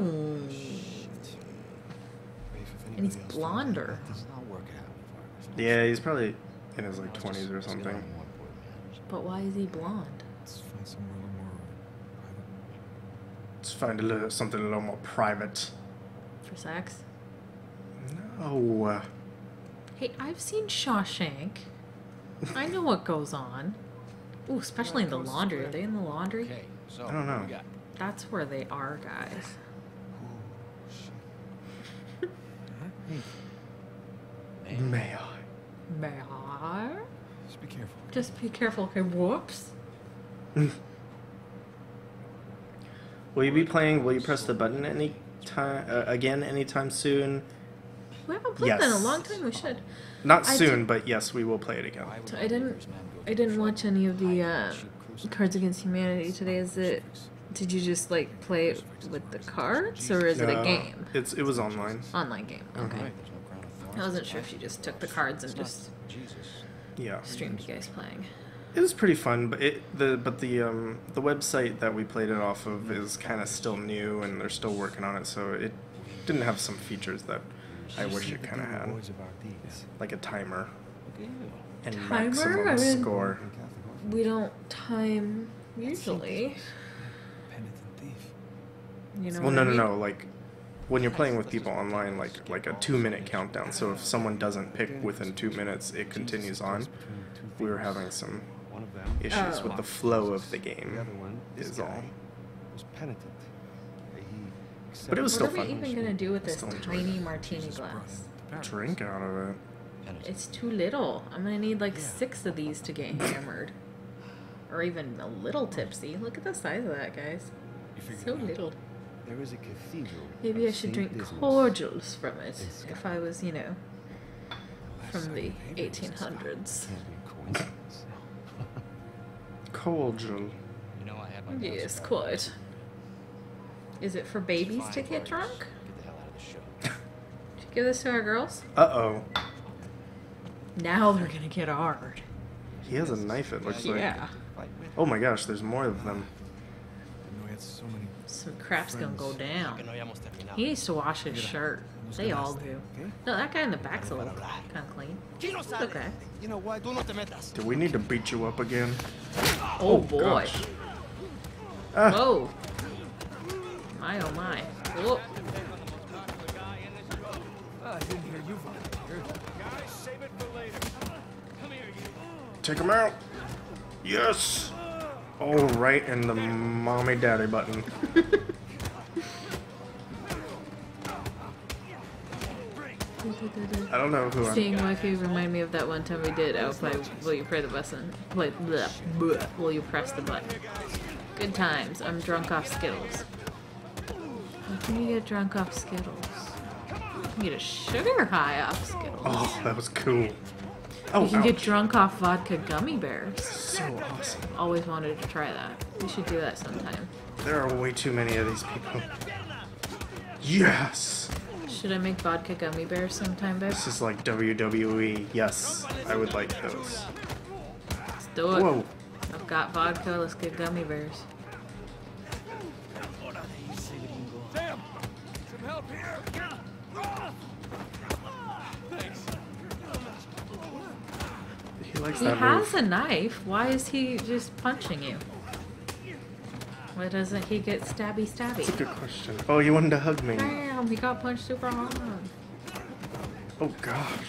Rafe, if And he's anybody else blonder. finds out, This is not working out for us. Yeah, he's probably in his like twenties or Let's get something. on one board, man. But why is he blonde? Let's find somewhere a little more private. find a little something a little more private. For sex? No. Hey, I've seen Shawshank. I know what goes on. Ooh, especially in the laundry. Are they in the laundry? Okay, so I don't know. what we got? That's where they are, guys. May I? May I? Just be careful. Just be careful. Okay, whoops. Will you be playing? Will you press the button any time uh, again anytime soon? We haven't played that in a Yes. long time. We should. Not I soon, did- but yes, we will play it again. So I didn't. I didn't watch any of the uh, Cards Against Humanity today. Is it? Did you just like play it with the cards, or is it a No, game? It's it was online. Online game. Okay. I wasn't sure if you just took the cards and just Yeah. streamed you guys playing. It was pretty fun, but it the but the um the website that we played it off of is kind of still new, and they're still working on it, so it didn't have some features that I wish it kind of had, like a timer and Timer? maximum I mean- score. We don't time usually. Penitent thief. You know. Well, what no, I no, mean? no. Like when you're playing with people online, like like a two-minute countdown. So if someone doesn't pick within two minutes, it continues on. We were having some One of them issues Oh. with the flow of the The game. other one, this Is all. guy, was penitent. He But it was What still are we fun. even gonna do with this Still enjoyed tiny it. martini Jesus brought glass? him to paradise. Drink out of it. It's too little. I'm gonna need like six of these to get hammered. Or even a little tipsy. Look at the size of that, guys. You figured So it out. little. There is a cathedral. Maybe I of should Saint drink Dismas. cordials from it It's if I was, you know, from the eighteen hundreds. Can't be a coincidence. Cordial. You know I have my doubts Yes, about quite. Is it for babies to fine get words. drunk? Get the hell out of the show. Should we give this to our girls? Uh oh. Now they're gonna get hard. He has a knife. It looks like. Yeah. Oh my gosh, there's more of them. Didn't know he had so many. Some crap's gonna go Friends. down. No hayamos terminado. He needs to wash his shirt. They all do. Okay? No, that guy in the back's a little kind of clean. It's okay. You know what? Tú no te metas. Do we need to beat you up again? Oh boy. gosh. Ah, Whoa. My oh my. Whoa. Oh, I didn't hear you volunteer. Guys, save it for later. Come here, you. take him out. Yes. Oh, right in the mommy daddy button. I don't know who I'm. Seeing waifu remind me of that one time we did. I was like, will you press the button? Play, bleh, bleh, will you press the button? Good times. I'm drunk off Skittles. How can you get drunk off Skittles? You can get a sugar high off Skittles. Oh, that was cool. Oh, You can get ouch. drunk off vodka gummy bears. So awesome. Always wanted to try that. We should do that sometime. There are way too many of these people. Yes. Should I make vodka gummy bears sometime, babe? This is like W W E. Yes, I would like those. Let's do it. Whoa. I've got vodka. Let's get gummy bears. Sam! Some help here! Thanks. He likes He that has move. a knife. Why is he just punching you? Why doesn't he get stabby That's a stabby? good question. Oh, you wanted to hug me. Damn, he got punched super hard. Oh gosh.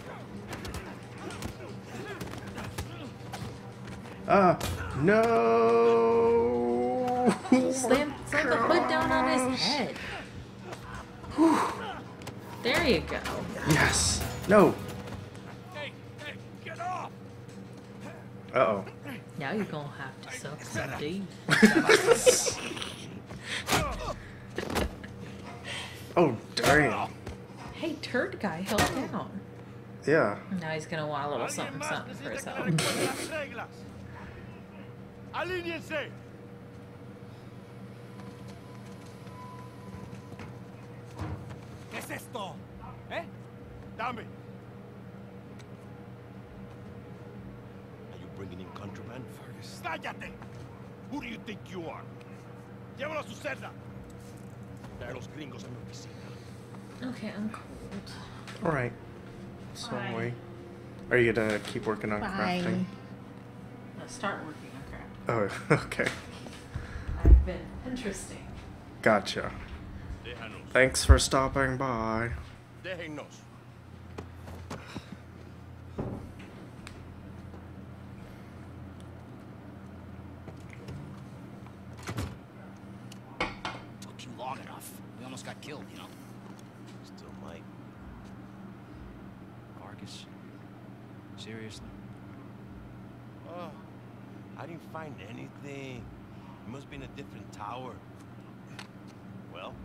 Ah, no! Slam, slam the hood down on his head. There you go. Yes. No. Hey, hey, get off! Uh oh. Now you're gonna have to suck some D. Oh, damn. Hey, turd guy, held down. Yeah. Now he's gonna want a little something, something for himself. Las reglas. Alíñense. ¿Qué es esto? ¿Eh? Dame. Are you bringing in contraband? Fergus. ¡Cállate! Who do you think you are? Llévalo a su celda. Trae a los gringos a mi oficina. Okay, I'm cold. Alright. So, Bye. we. Are you gonna keep working on crafting? Let's start working on crap. Oh, okay. I've been interesting. Gotcha. Déjanos. Thanks for stopping by. Déjenos. Took you long enough. We almost got killed, you know. Still might. Vargas. Seriously? Oh, I didn't find anything. It must be in a different tower. Well,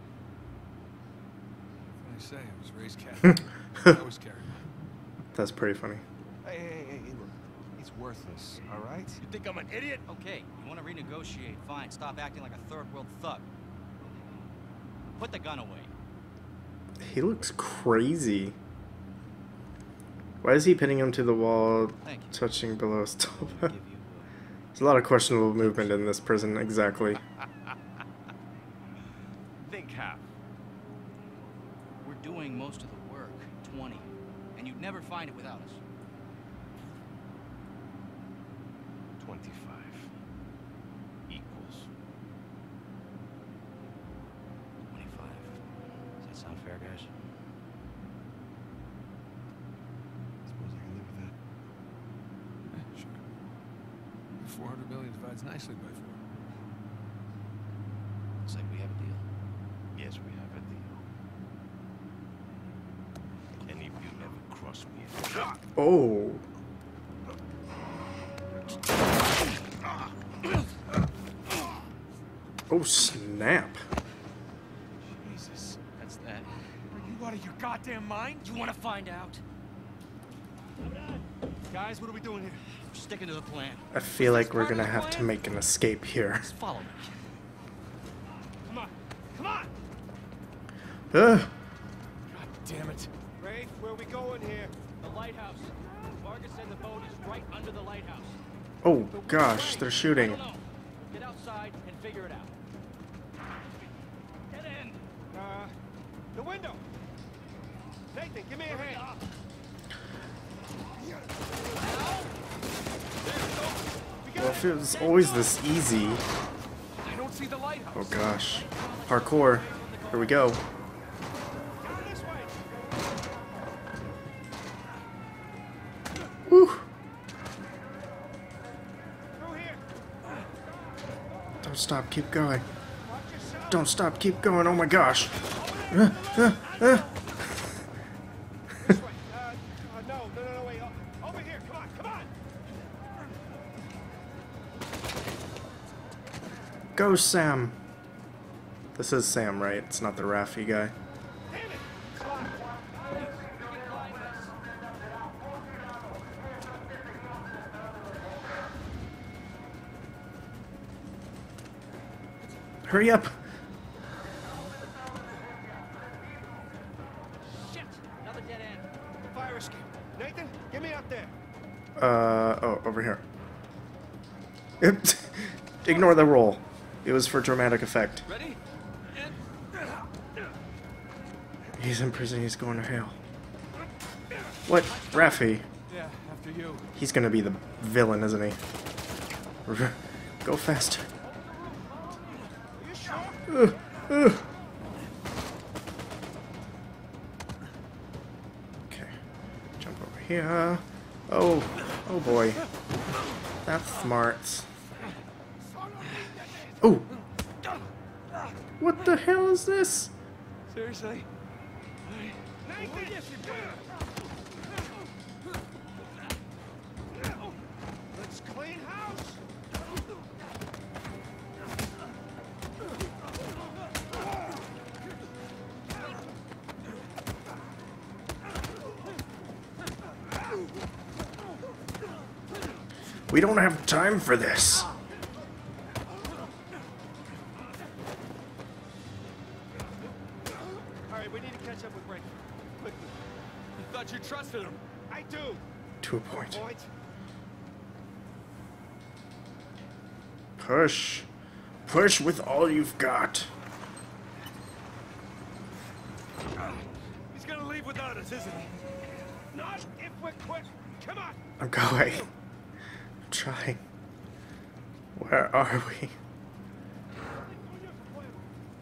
I say, I was raised Catholic. I was carried. That's pretty funny. Hey, hey, hey, hey, look. He's worthless, all right? you think I'm an idiot? Okay, you want to renegotiate? Fine. Stop acting like a third world thug. Put the gun away. He looks crazy. Why is he pinning him to the wall, Thank you. touching below his top? Give you, There's a lot of questionable movement in this prison, exactly. Think half. We're doing most of the work. twenty. And you'd never find it without us. twenty-five. Equals. twenty-five. Does that sound fair, guys? Suppose I can live with that. Yeah, sure. four hundred million divides nicely by four. Looks like we have a deal. Yes, we have a deal. And if you ever cross me again, Oh. Oh, snap. Jesus. That's that. Are you out of your goddamn mind? You want to find out? Guys, what are we doing here? We're sticking to the plan. I feel like we're gonna have to make an escape here. Just follow me. Come on. Come on! Ugh. God damn it. Rafe, where are we going here? The lighthouse. Vargas said the boat is right under the lighthouse. Oh gosh, they're I shooting. don't know. Get outside and figure it out. Get in. Uh, the window. Nathan, give me a hand. Well, if it was always this easy. I don't see the lighthouse. Oh gosh. Parkour. Here we go. Down this way. Woo. Through here. Don't stop, keep going. Watch yourself. Don't stop, keep going. Oh my gosh. Uh, uh, uh. This way. Uh, uh, no, no, no, no, wait. O- Over here. Come on, come on. Go, Sam. This is Sam, right? It's not the Raffi guy. Damn it. It's locked. Hurry up. Shit! Another dead end. Fire escape. Nathan, get me up there. Uh, oh, over here. Ignore the roll. It was for dramatic effect. Ready? He's in prison, he's going to hell. What? Raffi? Yeah, after you. He's gonna be the villain, isn't he? Go faster. Are you sure? Uh, uh. Okay. Jump over here. Oh, oh boy. That's smart. Oh! What the hell is this? Seriously? Nathan! Let's clean house! We don't have time for this. Alright, we need to catch up with Brent. Quickly. You thought you trusted him. I do. To a point. Point. Push. Push with all you've got. He's gonna leave without us, isn't he? Not if we're quick. Come on. I'm going. I'm trying. Where are we?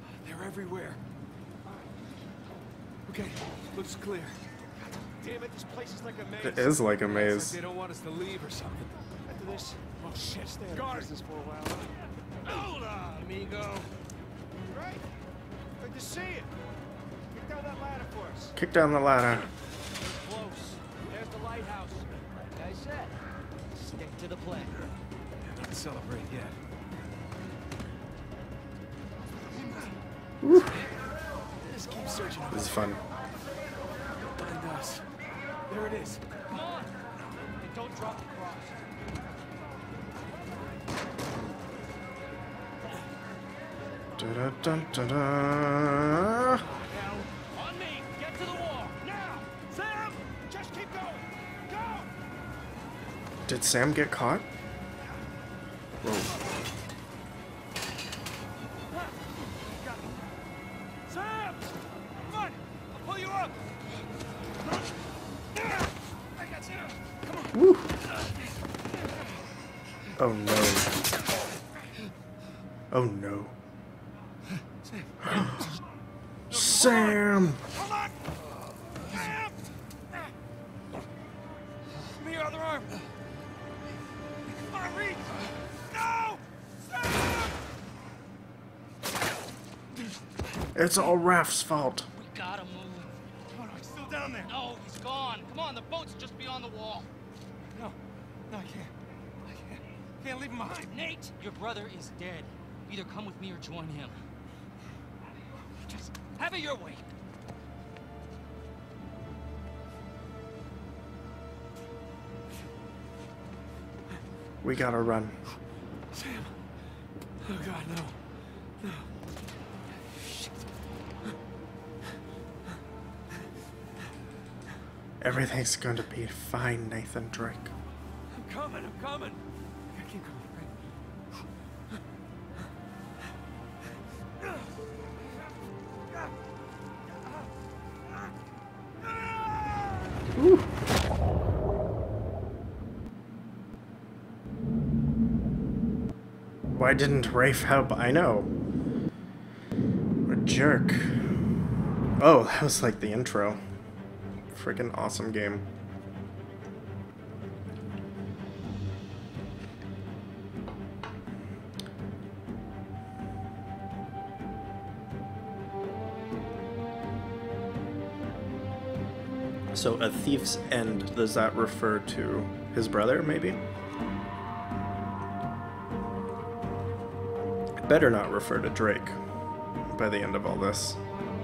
everywhere. Okay, looks clear. Damn it, this place is like a maze. It is like a It's like maze. they don't want us to leave or something. After this, Oh shit, stay out of guard! business for a while. Hold on, amigo. Right? Good to see you. Kick down that ladder for us. Kick down the ladder. Close. There's the lighthouse. Like I said, stick to the plan. Not celebrate yet. Woo. Just keep searching. This is fun. Find us. There it is. Come on. And don't drop the cross. Da da da da da. Now, on me. Get to the wall. Now. Sam, just keep going. Go. Did Sam get caught? Whoa. Sam! Come on! I'll pull you up! I got you! Come on! Woo. Oh no. Oh no. Sam! Hold on! Sam! Give me your other arm! Come on, reach! No! Sam! It's all Raph's fault. We gotta move. Oh, no, he's still down there. No, he's gone. Come on, the boat's just beyond the wall. No, no, I can't. I can't. Can't leave him behind. Nate, your brother is dead. Either come with me or join him. Just have it your way. We gotta run. Sam. Oh god, no. No. Everything's going to be fine, Nathan Drake. I'm coming, I'm coming. I keep going, right? Woo. Why didn't Rafe help? I know. What a jerk. Oh, that was like the intro. Freaking awesome game. So a thief's end, does that refer to his brother, maybe? It better not refer to Drake by the end of all this.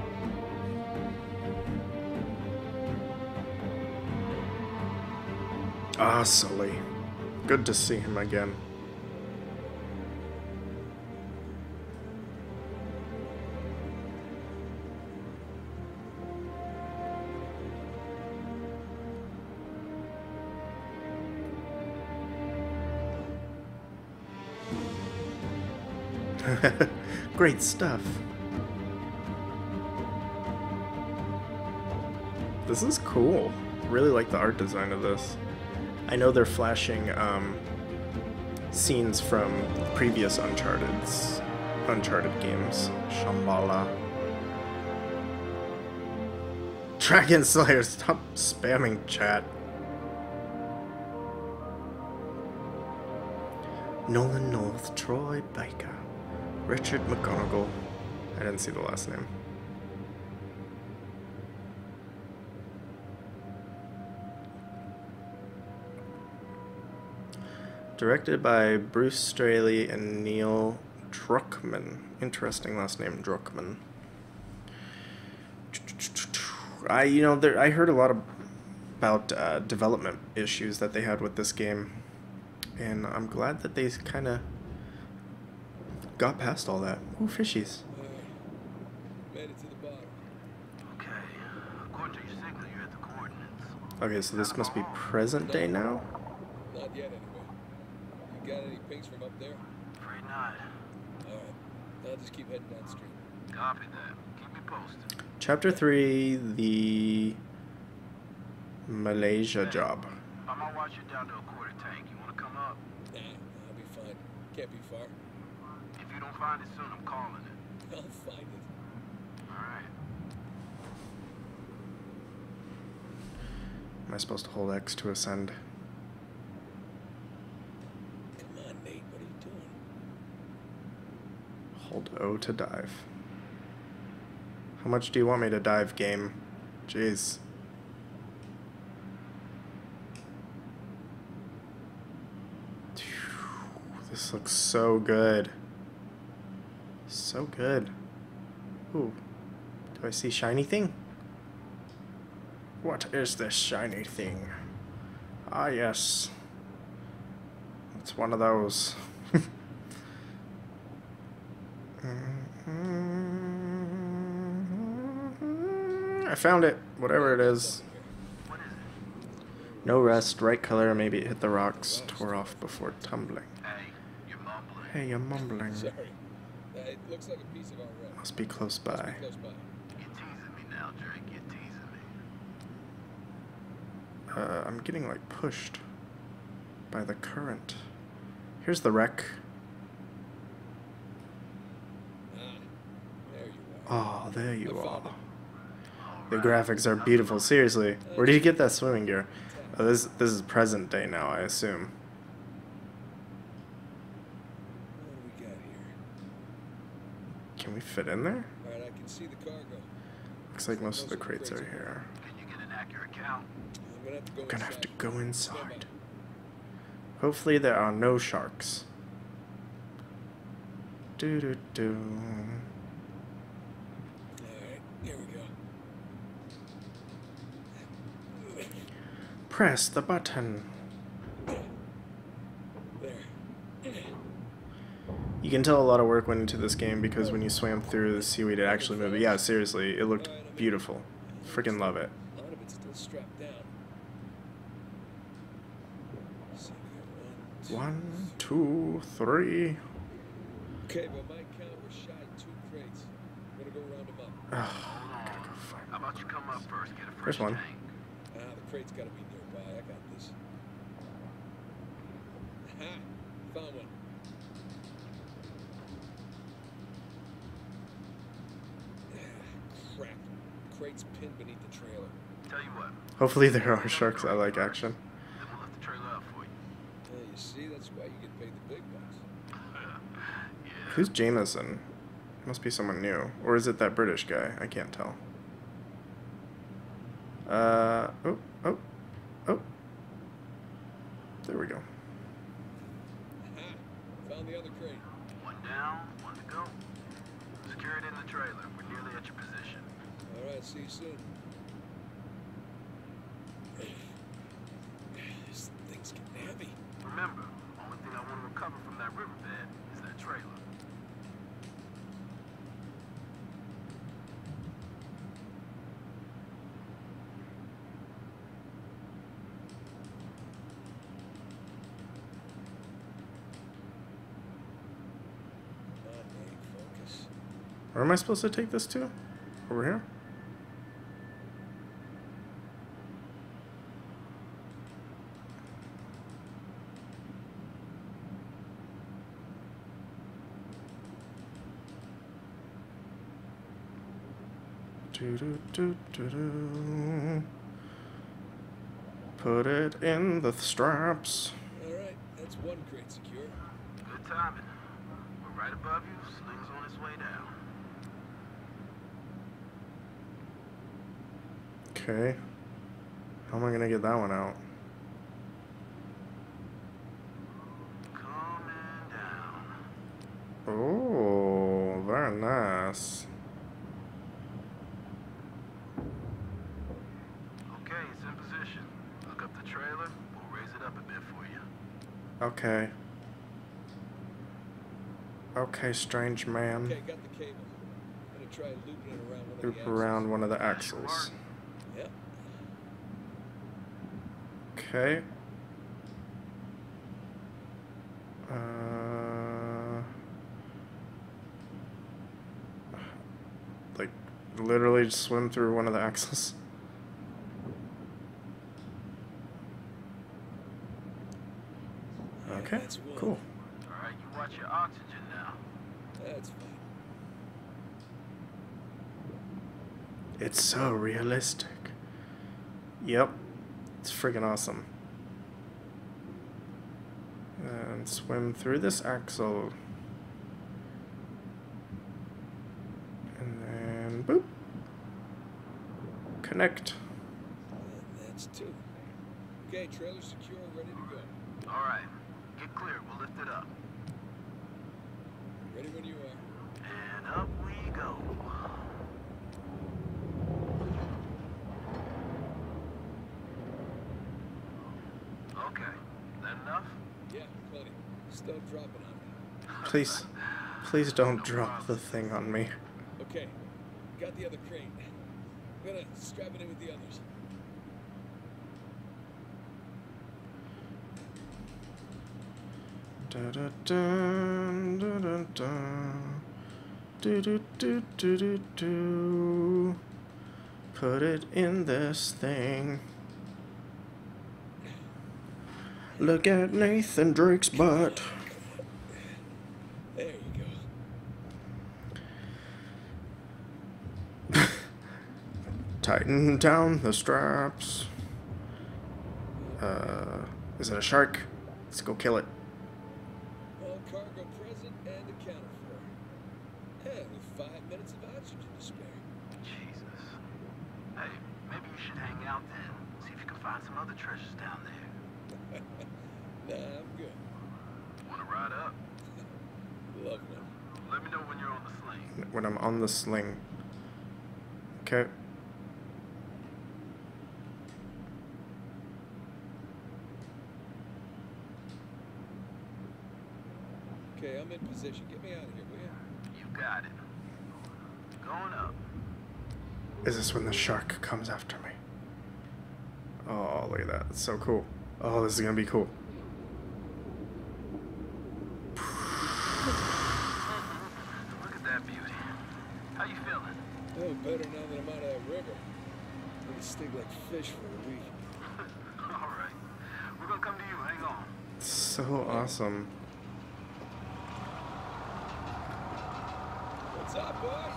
Ah, Sully. Good to see him again. Great stuff. This is cool. Really like the art design of this. I know they're flashing um, scenes from previous Uncharted's Uncharted games. Shambhala. Dragon Slayer, stop spamming chat. Nolan North, Troy Baker, Richard McGonagall. I didn't see the last name. Directed by Bruce Straley and Neil Druckmann. Interesting last name, Druckmann. I, you know, there, I heard a lot of, about uh, development issues that they had with this game, and I'm glad that they kind of got past all that. Ooh, fishies. Made it to the bottom. Okay. According to your signal, you're at the coordinates. Okay, so this must be present day now? Not yet, anyway. You got any pings from up there? Afraid not. Alright. I'll just keep heading downstream. Copy that. Keep me posted. Chapter three, the Malaysia job. I might watch you down to a quarter tank. You want to come up? Nah, I'll be fine. Can't be far. If you don't find it soon, I'm calling it. I'll find it. Alright. Am I supposed to hold X to ascend? Come on, Nate. What are you doing? Hold O to dive. How much do you want me to dive, game? Jeez. This looks so good. So good. Ooh. Do I see shiny thing? What is this shiny thing? Ah, yes. It's one of those. I found it. Whatever it is. No rust, right color, maybe it hit the rocks, tore off before tumbling. Hey, you're mumbling. Hey, you're mumbling. Sorry. Uh, it looks like a piece of our rep. Must be close Must by. be close by. You're teasing me now, Drake. You're teasing me. Uh, I'm getting like pushed by the current. Here's the wreck. Ah, there you are. Oh, there you I are. found it. The graphics are beautiful. Seriously, where did you get that swimming gear? Oh, this this is present day now, I assume. What do we got here? Can we fit in there? All right, I can see the cargo. Looks like most of the crates are here. Can you get an accurate count? I'm gonna have to go I'm gonna have to inside. go Stand inside. by. Hopefully there are no sharks. Do do do. All right, here we go. Press the button. There. You can tell a lot of work went into this game because when you swam through the seaweed, it actually moved. Yeah, seriously, it looked beautiful. Freaking love it. A lot of it's still strapped down. So we got one, two. One, two, three. Okay, by my count, we're shy two crates. We're gonna go round them up. Oh, Hold I gotta on. go find. How about you come up first, get a fresh First one. tank? Ah, the crate's gotta be nearby. I got this. Ha! Found one. Ah, crap. Crate's pinned beneath the trailer. Tell you what, Hopefully there are sharks. I like action. then we'll lift the trailer up for you. Yeah, you see, that's why you get paid the big bucks. Yeah. Who's Jameson? Must be someone new. Or is it that British guy? I can't tell. Uh, oh, oh, oh. There we go. Ha! Found the other crate. One down, one to go. Secure it in the trailer. We're nearly at your position. All right, see you soon. This thing's getting heavy. Remember, only thing I want to recover from that riverbed is that trailer. Come on, Nate, focus. Where am I supposed to take this to? Over here? Do, do, do, do, do. Put it in the straps. All right, that's one crate secure. Good timing. We're right above you. Sling's on its way down. Okay. How am I gonna get that one out? Coming down. Oh, very nice. Okay, it's in position. Look up the trailer. We'll raise it up a bit for you. Okay. Okay, strange man. Okay, got the cable. I'm gonna try looping it around one of Loop the axles. around one of the axles. Yep. Okay. Uh, like, literally just swim through one of the axles. Yeah, Okay, that's one. cool. All right, you watch your oxygen now. That's fine. It's so realistic. Yep. It's freaking awesome. And swim through this axle. And then boop. Connect. And that's two. Okay, trailer secure, ready to go. All right. Get clear. We'll lift it up. Ready when you are. And up we go. Okay. That enough? Yeah, plenty. Stop dropping on me. Please, please don't drop the thing on me. Okay, got the other crate. I'm gonna strap it in with the others. Da da da da da da. Do do do do do do. Put it in this thing. Look at Nathan Drake's butt. There you go. Tighten down the straps. Uh, is it a shark? Let's go kill it. All cargo present and accounted for. And with five minutes of oxygen to spare. Jesus. Hey, maybe you should hang out then. See if you can find some other treasures down there. Nah, I'm good. Wanna ride up? Love one. Let me know when you're on the sling. When I'm on the sling. Okay. Okay, I'm in position. Get me out of here, will you? You got it. Going up. Is this when the shark comes after me? Oh, look at that. It's so cool. Oh, this is gonna be cool. Look at that beauty. How you feeling? Oh, better now that I'm out of that river. I'm gonna stink like fish for a week. All right. We're gonna come to you. Hang on. So awesome. What's up, boys?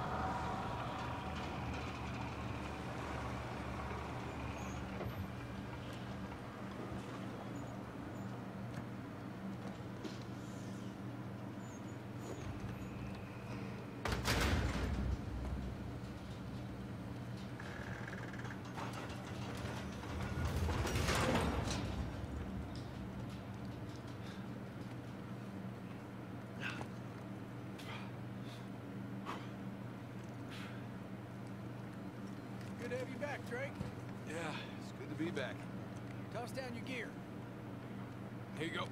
Good to have you back, Drake. Yeah, it's good to be back. Toss down your gear. Here you go.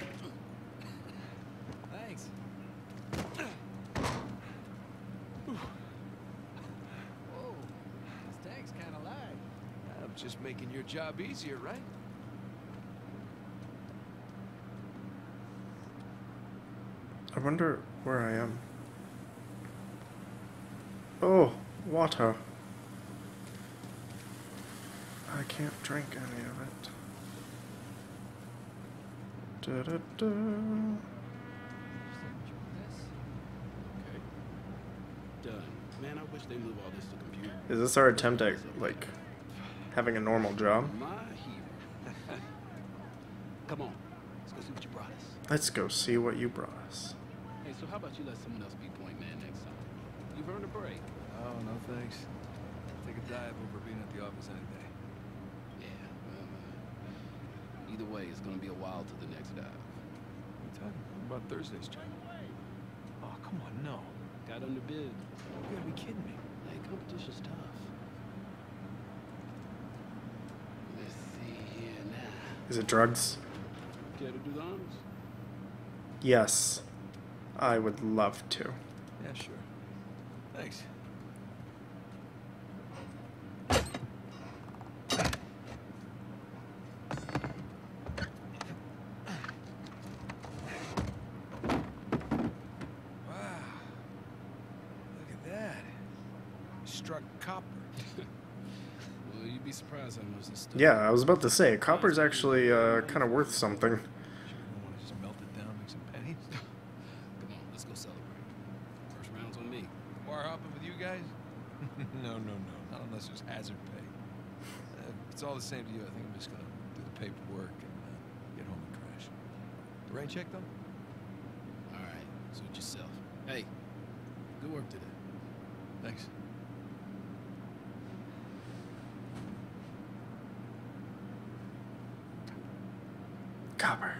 Thanks. Whoa, this tank's kind of light. I'm just making your job easier, right? I wonder where I am. Oh, water. I can't drink any of it. Da da da. Okay. Done. Man, I wish they moved all this to computer. Is this our attempt at, like, having a normal job? My hero. Come on. Let's go see what you brought us. Let's go see what you brought us. Hey, so how about you let someone else be point man next time? You've earned a break. Oh, no thanks. Take a dive over being at the office any day. Yeah, well, uh, either way, it's gonna be a while to the next dive. What are you talking about? About Thursday's trip? Oh, come on, no. Got under bid. You gotta be kidding me. Hey, competition's tough. Let's see here now. Is it drugs? Care to do the honors? Yes. I would love to. Yeah, sure. Thanks. Struck copper. Well, you'd be surprised how much this stuff. Yeah, I was about to say, copper's actually uh, kind of worth something. Sure you don't want to just melt it down, make some pennies? Come on, let's go celebrate. First round's on me. Bar hopping with you guys? no, no, no. Not unless there's hazard pay. Uh, if it's all the same to you, I think I'm just gonna do the paperwork and uh, get home and crash. The rain check, though? All right, suit yourself. Hey, good work today. Thanks. Copper.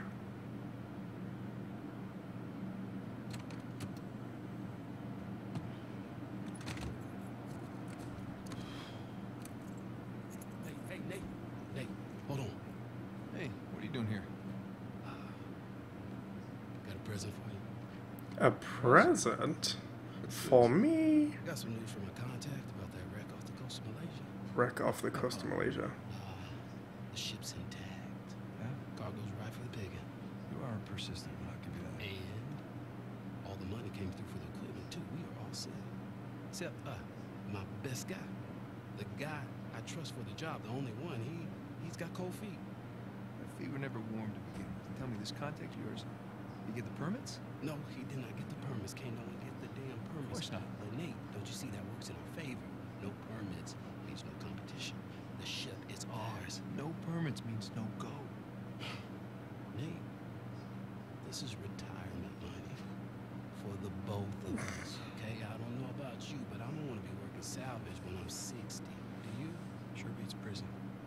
Hey, hey, Nate. Nate, hold on. Hey, what are you doing here? Uh, got a present for you. A present? For me? I got some news from my contact about that wreck off the coast of Malaysia. Wreck off the coast of Malaysia. Uh, the ship's intact. Yeah? Cargo's right for the picking. You are persistent, but I'll give you that. And all the money came through for the equipment, too. We are all set. Except, uh, my best guy. The guy I trust for the job, the only one. He, he's got cold feet. My feet were never warm to begin with. Tell me, this contact of yours, you get the permits? No, he did not get the permits. Can't no one get the damn permits. Of course not. But Nate, don't you see that works in our favor? No permits means no competition. The ship is ours. No permits means no go. Nate, this is retirement money for the both of us. Okay, I don't know about you, but I don't want to be working salvage when I'm sixty. Do you? Sure beats prison.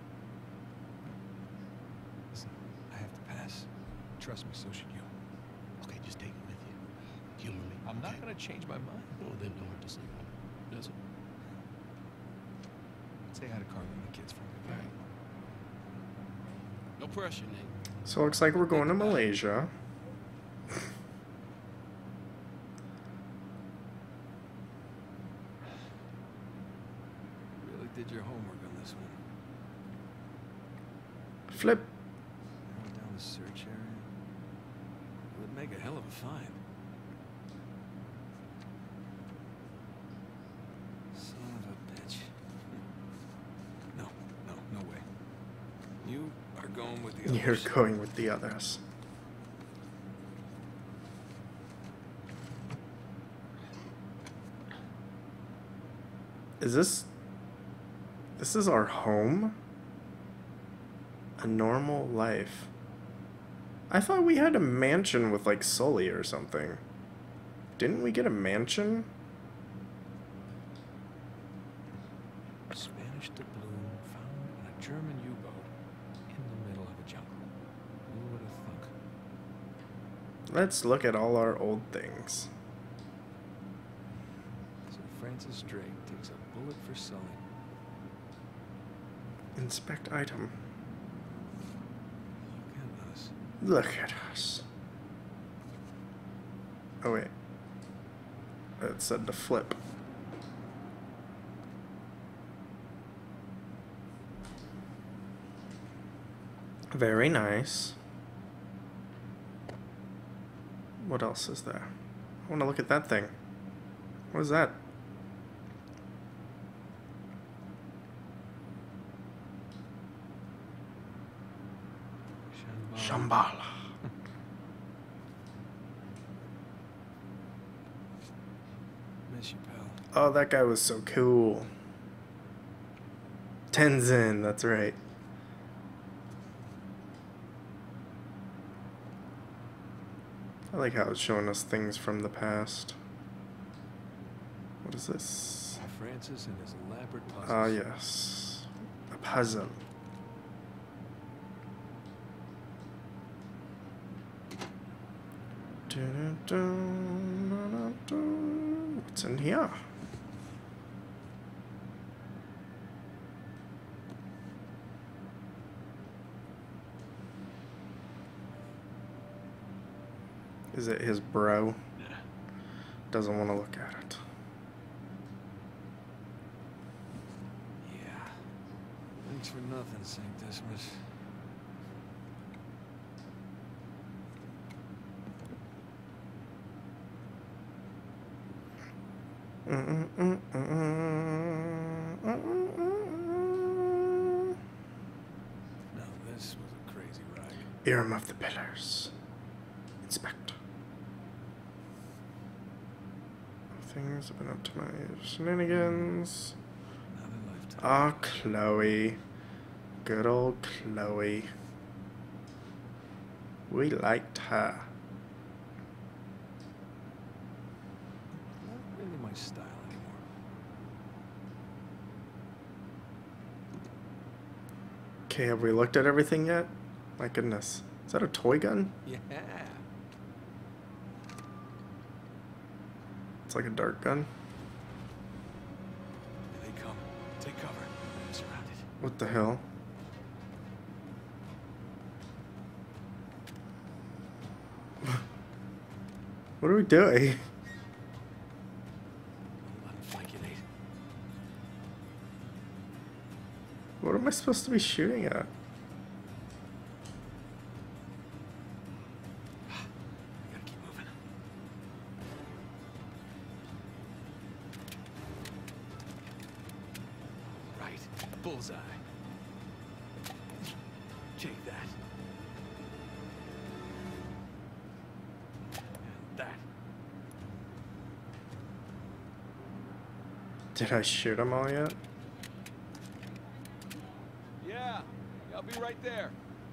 Listen, I have to pass. Trust me, so should you. Okay, just take it with you. Humor me. I'm not okay? gonna change my mind. Well, then don't hurt to sleep on it. Does it? Say hi to Carly and the kids for me. All right. No pressure, Nate. So it looks like we're going to Malaysia. Really did your homework on this one. Flip. Narrow down the search area. It would make a hell of a find. Son of a bitch. No, no, no way. You are going with the others. You're going with the others. Is this... This is our home? A normal life. I thought we had a mansion with like Sully or something. Didn't we get a mansion? Spanish doubloon found on a German U-boat in the middle of a jungle. Who would have thunk? Let's look at all our old things. So Francis Drake takes a bullet for Sully. Inspect item. Look at us. Look at us. Oh wait. It said to flip. Very nice. What else is there? I want to look at that thing. What is that? Shambhala. Miss you, pal. Oh, that guy was so cool. Tenzin, that's right. I like how it's showing us things from the past. What is this? Francis and his elaborate puzzles. Ah, yes. A puzzle. What's in here? Is it his bro? Yeah. Doesn't want to look at it. Yeah. Thanks for nothing, Saint Dismas. Now this was a crazy ride. Irem of the Pillars. Inspect. things have been up to my shenanigans. Another lifetime. Ah, Chloe. Good old Chloe. We liked her. Not really my style anymore. Okay, have we looked at everything yet? My goodness. Is that a toy gun? Yeah. It's like a dart gun. Here they come. Take cover. I'm surrounded. What the hell? What are we doing? Let them flank you, Nate. What am I supposed to be shooting at? We gotta keep moving. Right. Bullseye. Take that. And that. Did I shoot them all yet? Yeah. I'll be right there.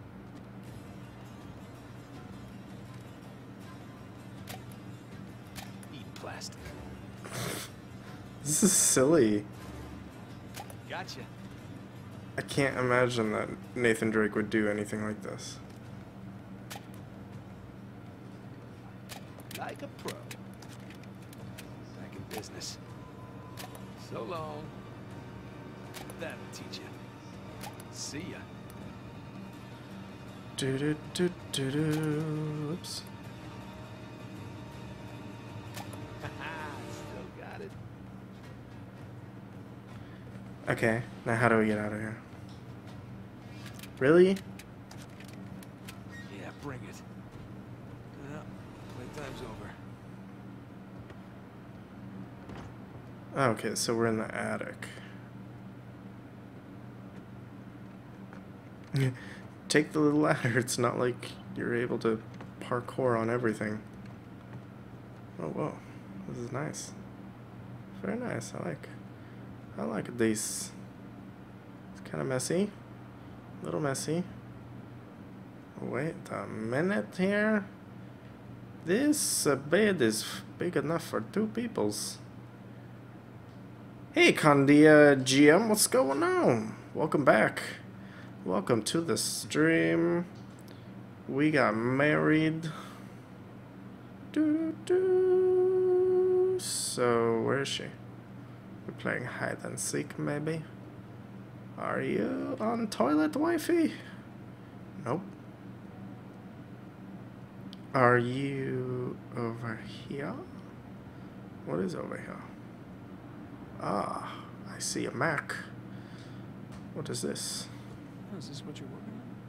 Eat plastic. This is silly. Gotcha. I can't imagine that Nathan Drake would do anything like this. Like a pro. Back in business. So long. That'll teach you. See ya. Do do do do do. Oops. Still got it. Okay, now how do we get out of here? Really? Yeah, bring it. Well, playtime's over. Okay, so we're in the attic. Take the little ladder. It's not like you're able to parkour on everything. Oh, whoa. This is nice. Very nice. I like I like these. It's kind of messy. A little messy. Wait a minute here. This uh, bed is big enough for two peoples. Hey, Condia G M, what's going on? Welcome back. Welcome to the stream. We got married. Doo -doo. So, where is she? We're playing hide and seek, maybe? Are you on toilet, wifey? Nope. Are you over here? What is over here? Ah, I see a Mac. What is this? Oh, is this what you're working on?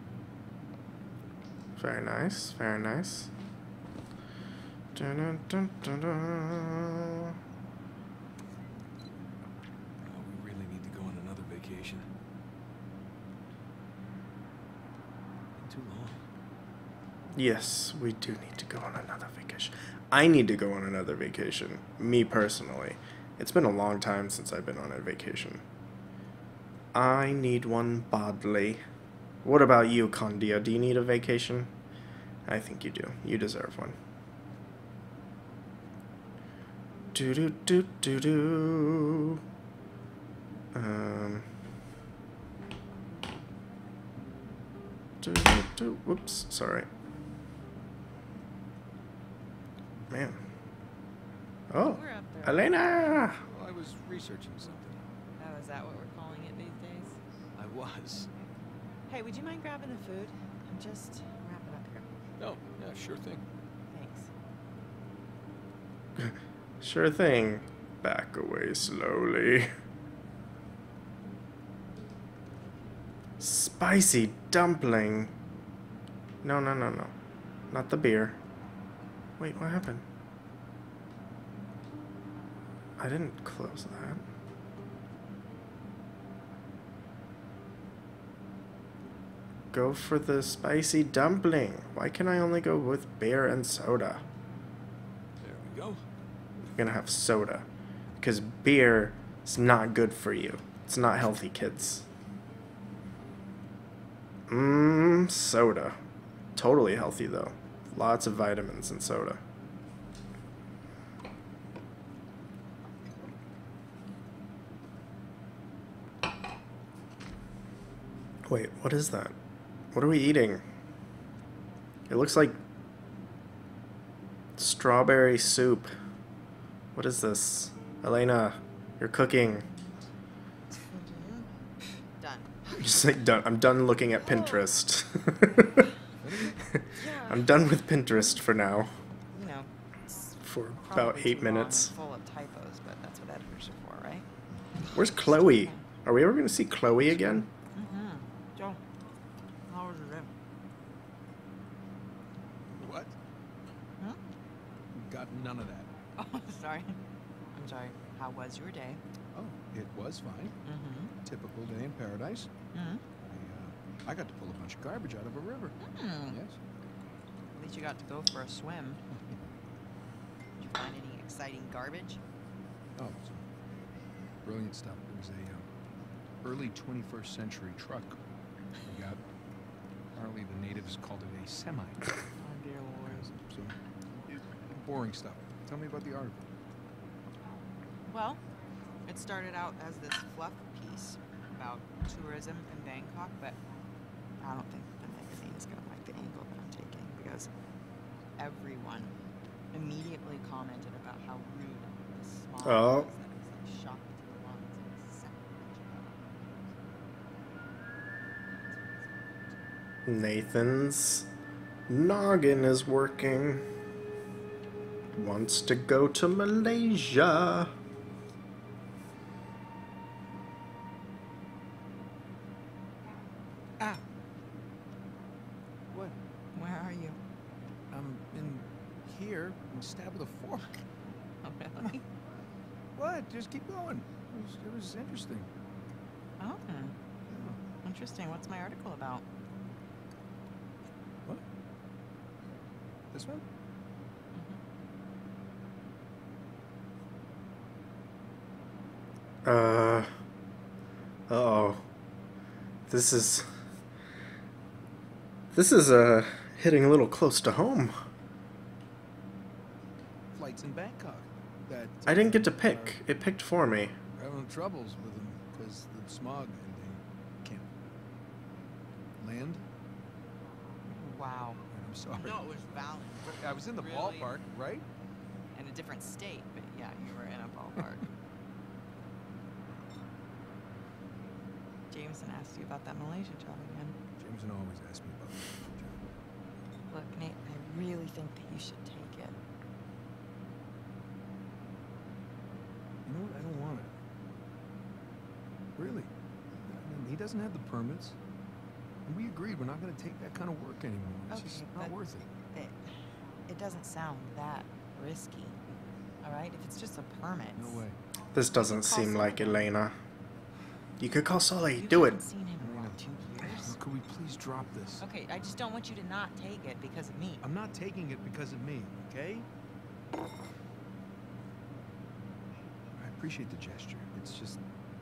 Very nice, very nice. Dun -dun -dun -dun -dun. Oh, we really need to go on another vacation. Been too long. Yes, we do need to go on another vacation. I need to go on another vacation, me personally. It's been a long time since I've been on a vacation. I need one badly. What about you, Condia? Do you need a vacation? I think you do. You deserve one. Do do do do do. Um. Do do do. Whoops. Sorry. Man. Oh, We're up there. Elena! Well, I was researching something. Oh, is that what we're calling it these days? I was. Hey, would you mind grabbing the food? I'm just wrapping up here. Oh, yeah, sure thing. Thanks. Sure thing. Back away slowly. Spicy dumpling. No, no, no, no. Not the beer. Wait, what happened? I didn't close that. Go for the spicy dumpling. Why can I only go with beer and soda? There we go. You're gonna have soda. Because beer is not good for you. It's not healthy, kids. Mmm, soda. Totally healthy, though. Lots of vitamins in soda. Wait, what is that? What are we eating? It looks like strawberry soup. What is this? Elena, you're cooking. Done. I'm just like done. I'm done looking at Pinterest. I'm done with Pinterest for now. You know, it's For probably about eight too long minutes. and full of typos, but that's what editors are for, right? Where's Chloe? Are we ever gonna see Chloe again? Mm-hmm. Joe, how was your day? What? Huh? Got none of that. Oh, sorry. I'm sorry. How was your day? Oh, it was fine. Mm-hmm. Typical day in paradise. Mm-hmm. I, uh, I got to pull a bunch of garbage out of a river. Mm. Yes. At least you got to go for a swim. Did you find any exciting garbage? Oh, some brilliant stuff. It was a uh, early twenty-first century truck we got. Apparently the natives called it a semi. Oh, dear Lord. So, it, boring stuff. Tell me about the article. Well, it started out as this fluff piece about tourism in Bangkok, but I don't think the magazine is going to like the angle that I'm taking because everyone immediately commented about how rude the smog Oh. was, that it was like shocking to the lungs. It was sacrilege. Nathan's noggin is working. Wants to go to Malaysia. Ah! What? Where are you? I'm in here. I'm stabbed with a fork. Oh, really? What? Just keep going. It was, it was interesting. Oh, interesting. What's my article about? What? This one? Uh. Uh-oh. This is... This is, uh, hitting a little close to home. Flights in Bangkok. That I didn't get to uh, pick. It picked for me. Are having troubles with them because the smog and they can't land. Wow. I'm sorry. No, it was valid. I was in the Really? ballpark, right? In a different state, but yeah, you were in a ballpark. Jameson asked you about that Malaysia job again. Jameson always asks me about that job. Look, Nate, I really think that you should take it. You know what? I don't want it. Really. I mean, he doesn't have the permits. And we agreed we're not going to take that kind of work anymore. It's Okay, just not but worth it. It, it doesn't sound that risky. All right? If it's just a permit. No way. This doesn't Call seem like someone. Elena. You could call Sully. You Do it. haven't seen him in what, two years? Could we please drop this? Okay, I just don't want you to not take it because of me. I'm not taking it because of me, okay? I appreciate the gesture. It's just...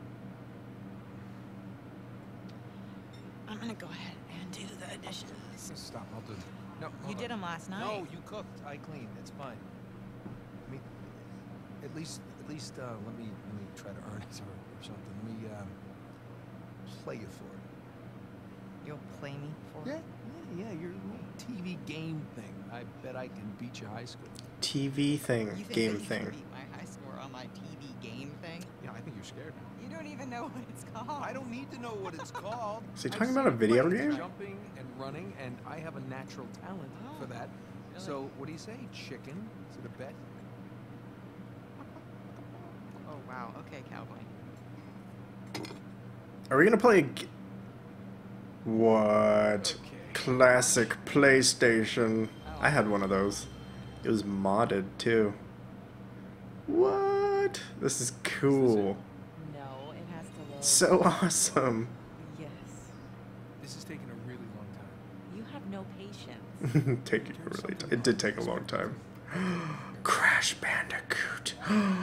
I'm gonna go ahead and do the dishes. Stop, I'll do it. No, You hold did on. them last night. No, you cooked. I cleaned. It's fine. I mean, at least, at least, uh, let me, let me try to earn it or, or something. Let me, um, play you for it. You'll play me for Yeah, it? yeah, yeah. Your little T V game thing. I bet I can beat you high school. T V thing. You think Game that you thing. can beat my high score on my T V game thing? Yeah, I think you're scared. You don't even know what it's called. I don't need to know what it's called. Is he I've talking seen about a you video play. game? Jumping and running, and I have a natural talent for that. Really? So, what do you say, chicken? Is it a bet? Oh, wow. Okay, cowboy. Are we gonna play a g- What? Okay. Classic PlayStation. I had one of those. It was modded too. What? This is cool. No, it has to load. So awesome. Yes. This is taking a really long time. You have no patience. Taking a really t- it did take a long time. Crash. Crash Bandicoot.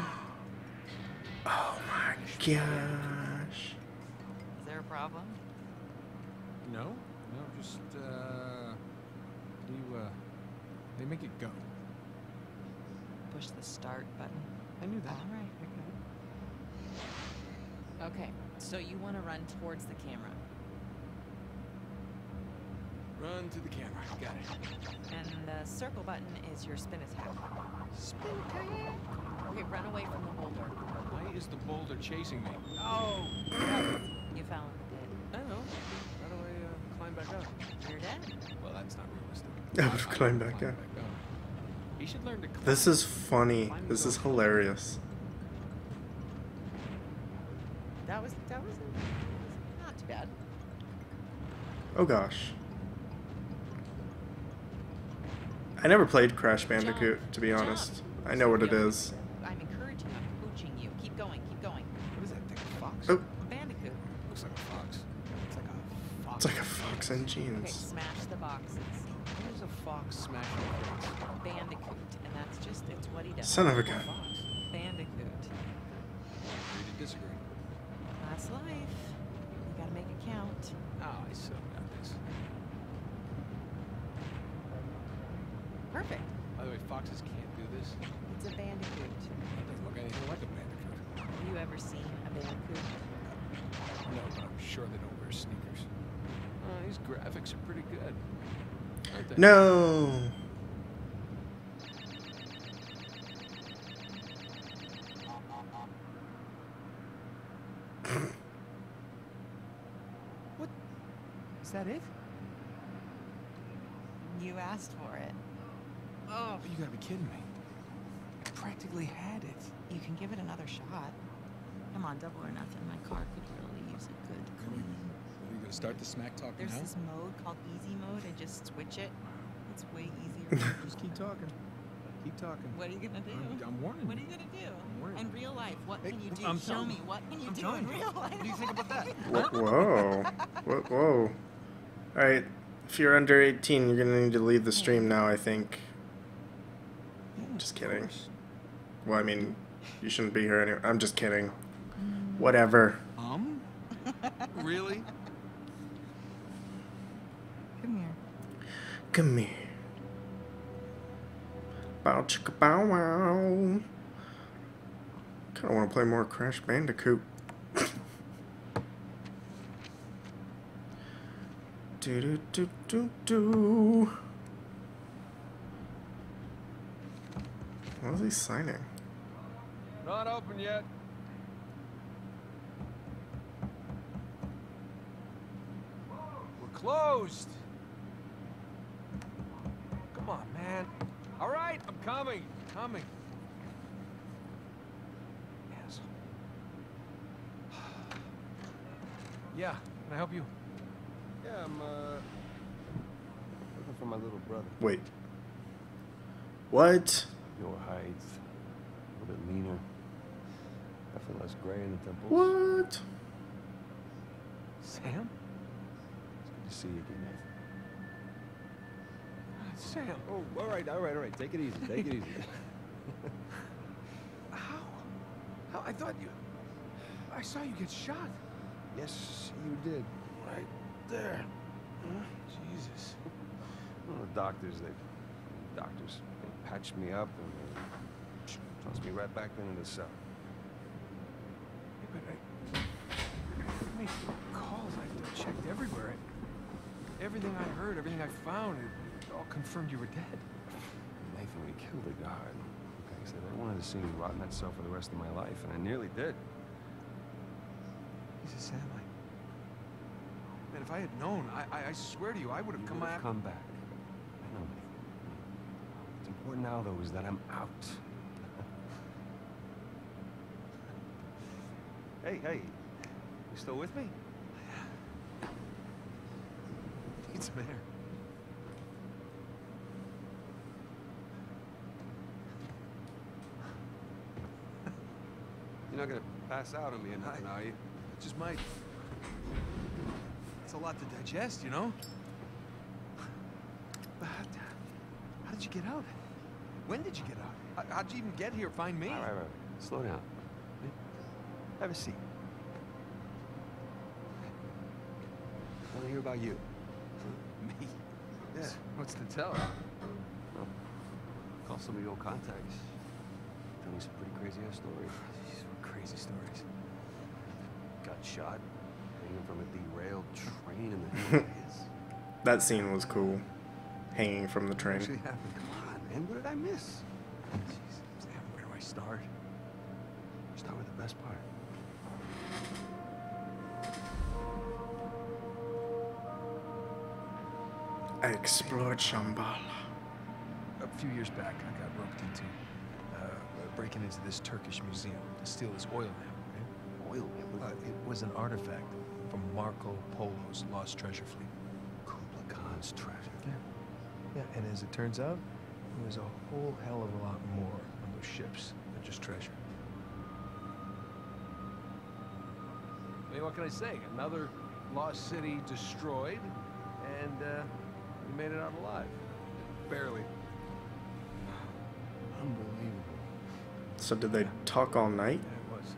Oh my gosh. Is there a problem? No, no, just uh, you uh, they make it go. Push the start button. I knew that. All right. Okay, so you want to run towards the camera. Run to the camera. Got it. And the circle button is your spin attack. Spin attack. Okay, run away from the boulder. Why is the boulder chasing me? Oh! You fell in the pit. I don't know. How do I uh, climb back up? You're dead. Well, that's not realistic. I would have climbed back up. He should learn to climb. This is funny. This is hilarious. That was, that was, not too bad. Oh gosh. I never played Crash Bandicoot, to be honest. I know what it is. I'm encouraging, I'm coaching you. Keep going, keep going. What is that thing? A fox? Oh. A bandicoot. Looks like a fox. It's like a fox. It's like a fox in Okay, jeans. smash the boxes. What is a fox smashing a fox? Bandicoot, and that's just, it's what he does. Son of a gun. Bandicoot. Agree to disagree. That's life. You gotta make it count. Oh, I still got this. Perfect. By the way, foxes can't do this. It's a bandicoot. That doesn't look anything like a bandicoot. Have you ever seen a bandicoot? No, but I'm sure they don't wear sneakers. Uh, these graphics are pretty good. Aren't they? No. What? Is that it? You asked for it. Oh, you gotta be kidding me. I practically had it. You can give it another shot. Come on, double or nothing. My car could really use a good clean. Are you gonna start the smack talk There's now? this mode called easy mode. I just switch it. It's way easier. Just keep talking. Keep talking. What are you gonna do? I'm, I'm warning What are you. you gonna do? warning In real life, what Hey, can you do? I'm Show telling me. you. What can you I'm do telling in you. real life? What do you think about that? Wh- Whoa. Whoa. Whoa. Alright. If you're under eighteen, you're gonna need to leave the stream now, I think. Just kidding. Well, I mean, you shouldn't be here anyway. I'm just kidding. Whatever. Um? Really? Come here. Come here. Bow chicka bow wow. Kinda wanna play more Crash Bandicoot. Do do do do do. What is he signing? Not open yet. We're closed. Come on, man. All right, I'm coming. Coming. Asshole. Yeah, can I help you? Yeah, I'm, uh... looking for my little brother. Wait. What? Your height. A little bit leaner. Definitely less gray in the temples. What? Sam? It's good to see you again, Nathan. Sam. Oh, all right, all right, all right. Take it easy. Take it easy. How? How? I thought you... I saw you get shot. Yes, you did. Right there. Jesus. Well, the doctors, they... Doctors, they patched me up and they tossed me right back into the cell. Yeah, but I... I made calls. I checked everywhere. I, everything I heard, everything I found, it all confirmed you were dead. Nathan, we killed a guard. Okay, he said I wanted to see me rot in that cell for the rest of my life, and I nearly did. Jesus, Sam, I... Man, if I had known, I, I, I swear to you, I would have You come would have back. come back. I know, Nathan. What's important now, though, is that I'm out. Hey, hey. You still with me? Need some air. You're not gonna pass out on me or nothing, I- are you? It just might. It's a lot to digest, you know? But how, how did you get out? When did you get out? How, how'd you even get here? Find me? All right, right, right. Slow down. Have a seat. I want to hear about you. Me? Yeah. What's to tell? Well, call some of your old contacts. Tell me some pretty crazy ass stories. These were crazy stories. Got shot, hanging from a derailed train in the Himalayas. That scene was cool. Hanging from the train. Actually happened. Come on, man. What did I miss? Jeez, Sam, where do I start? Start with the best part. I explored Shambhala. A few years back, I got roped into uh, breaking into this Turkish museum to steal this oil lamp. Okay? Oil lamp? Uh, it was an artifact from Marco Polo's lost treasure fleet. Kublai Khan's treasure. Yeah. Yeah, and as it turns out, there was a whole hell of a lot more on those ships than just treasure. I mean, what can I say? Another lost city destroyed, and uh, we made it out alive. Barely. Unbelievable. So did they talk all night? Yeah, it was.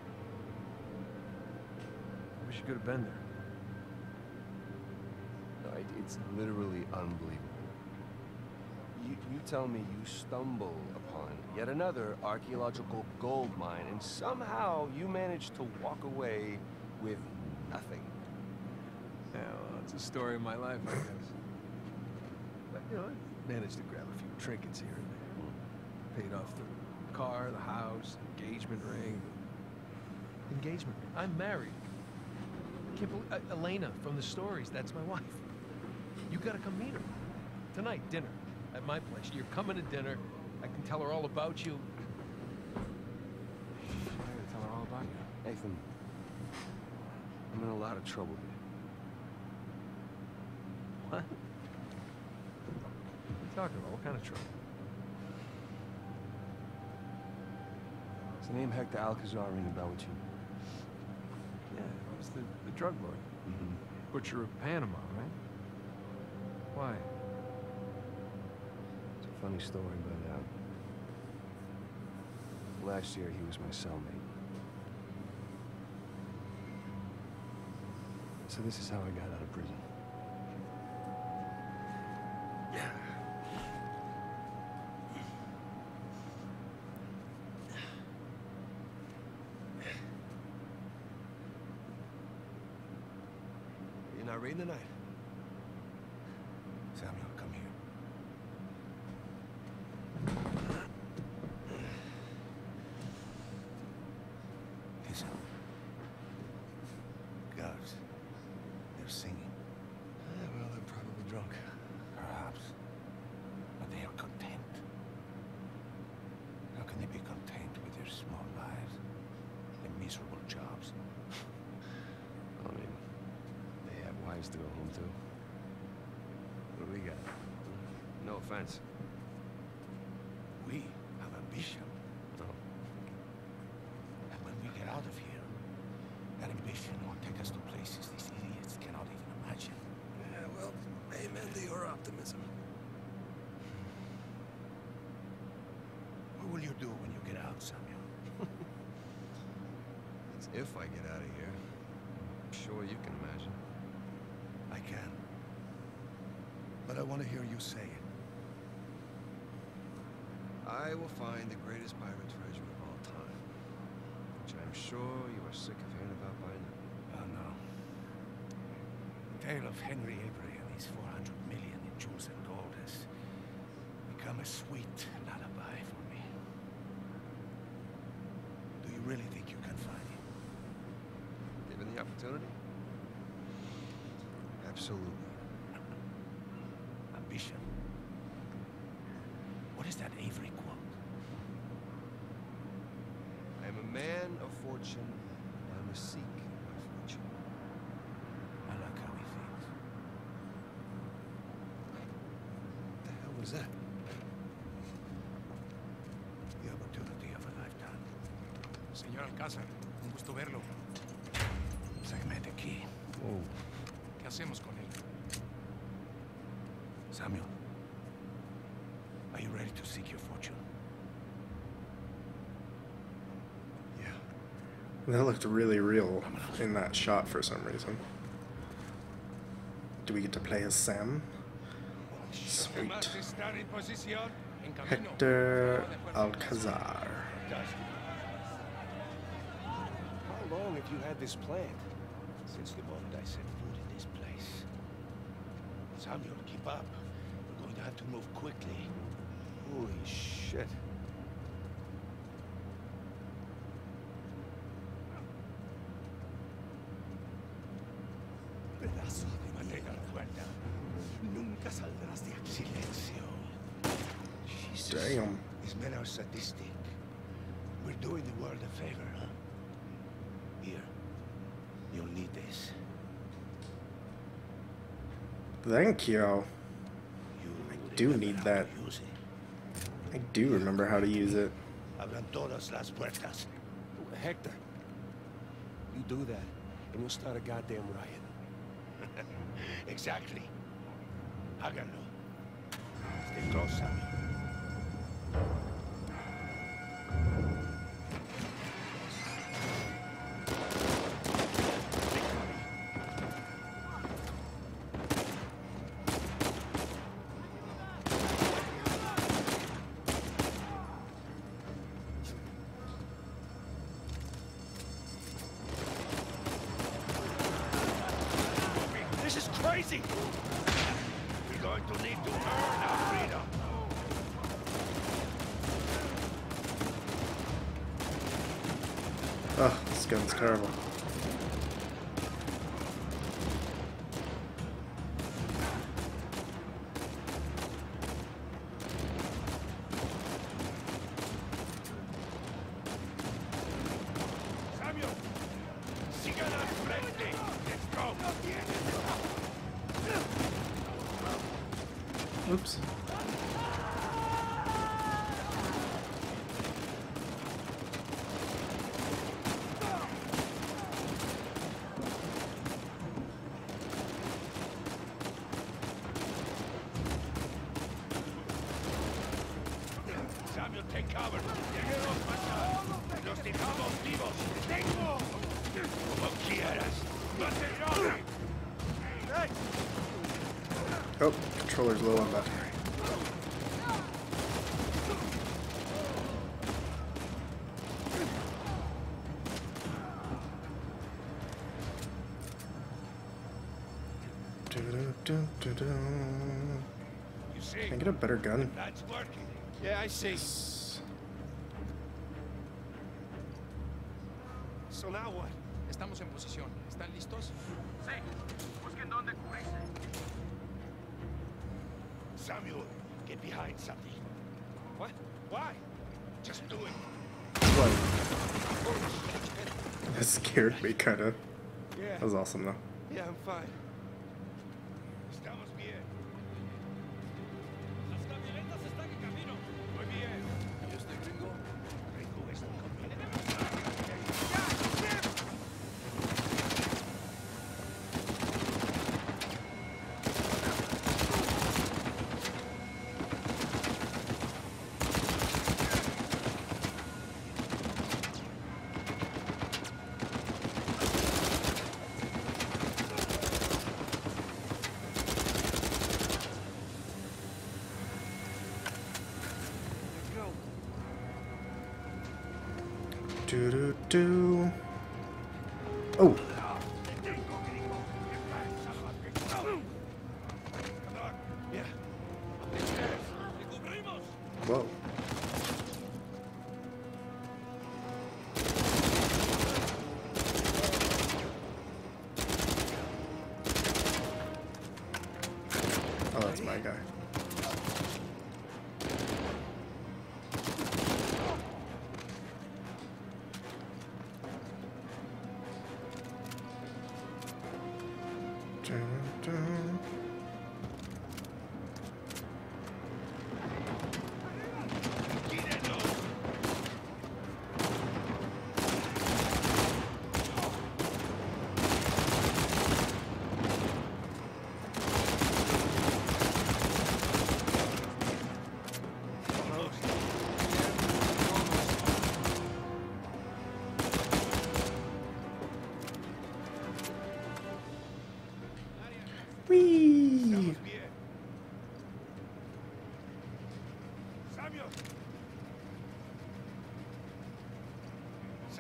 I wish you could have been there. No, it, it's literally unbelievable. You, you tell me you stumble upon yet another archaeological gold mine, and somehow you manage to walk away with nothing. Yeah, well, it's a story of my life, I guess. But, you know, I managed to grab a few trinkets here and there. Paid off the car, the house, engagement ring. Engagement ring. I'm married. I can't believe, uh, Elena from the stories, that's my wife. You gotta come meet her. Tonight, dinner. At my place. You're coming to dinner. I can tell her all about you. I gotta tell her all about you. Nathan, I'm in a lot of trouble here. What? What are you talking about? What kind of trouble? Does the name Hector Alcazar ring a bell with you? Yeah, it was the, the drug lord. Mm-hmm. Butcher of Panama, right? Why? It's a funny story, but uh, last year he was my cellmate. So this is how I got out of prison. You're not reading tonight? Samuel, come here. Listen. Guards. They're singing. Yeah, well, they're probably drunk. Perhaps. But they are content. How can they be content with their small lives? Their miserable jobs? I mean, they have wives to go home to. What do we got? No offense. We have ambition. No. And when we get out of here, that ambition will take us to places these idiots cannot even imagine. Yeah, well, amen to your optimism. What will you do when you get out, Samuel? It's if I get out of here. I'm sure you can imagine. I can. But I want to hear you say it. I will find the greatest pirate treasure of all time, which I'm sure you are sick of hearing about by now. Oh, no. The tale of Henry Avery and his four hundred million in jewels and gold has become a sweet lullaby for me. Do you really think you can find it? Given the opportunity? Absolutely. Ambition. What is that Avery quote? I am a man of fortune, and I must seek my fortune. I like how he thinks. What the hell was that? The opportunity of a lifetime. Señor Alcázar, un gusto verlo. Sáqueme de aquí. Oh. ¿Qué hacemos con él? Samuel, are you ready to seek your fortune? That looked really real in that shot for some reason. Do we get to play as Sam? Sweet. Hector Alcazar. How long have you had this planned? Since the moment I set foot in this place. Samuel, keep up. We're going to have to move quickly. Holy shit. Pedazo de manera puerta. Nunca saldrás de aquí. Silencio. Jesus. Damn. These men are sadistic. We're doing the world a favor, huh? Here. You'll need this. Thank you. You I do need that. use it. I do remember how to use it. Abran todas las puertas. Hector, you do that, and we'll start a goddamn riot. Exactly. Háganlo. Stay close, Sammy. This is crazy! We're going to need to earn our freedom. Oh, this gun's terrible. Samuel! Sigan al frente! Let's go! Oops. Samuel, take cover. Llegueros, matar. Los dejamos vivos. ¡Tengo! Como quieras. ¡No te enojes! Hey! Oh, controller's low on that. Do-do-do-do-do. You see? Can I get a better gun? That's working. Yeah, I see. So now what? Estamos en posición. ¿Están listos? Sí. Busquen dónde cubrirse. Samuel, get behind something. What? Why? Just do it. What? That scared me, kinda. Yeah. That was awesome, though. Yeah, I'm fine. Estamos bien. Las camionetas están en camino. Muy bien. ¿Y este gringo? Gringo es un camino. Do do do. Oh. Yeah. Whoa. Oh, that's my guy.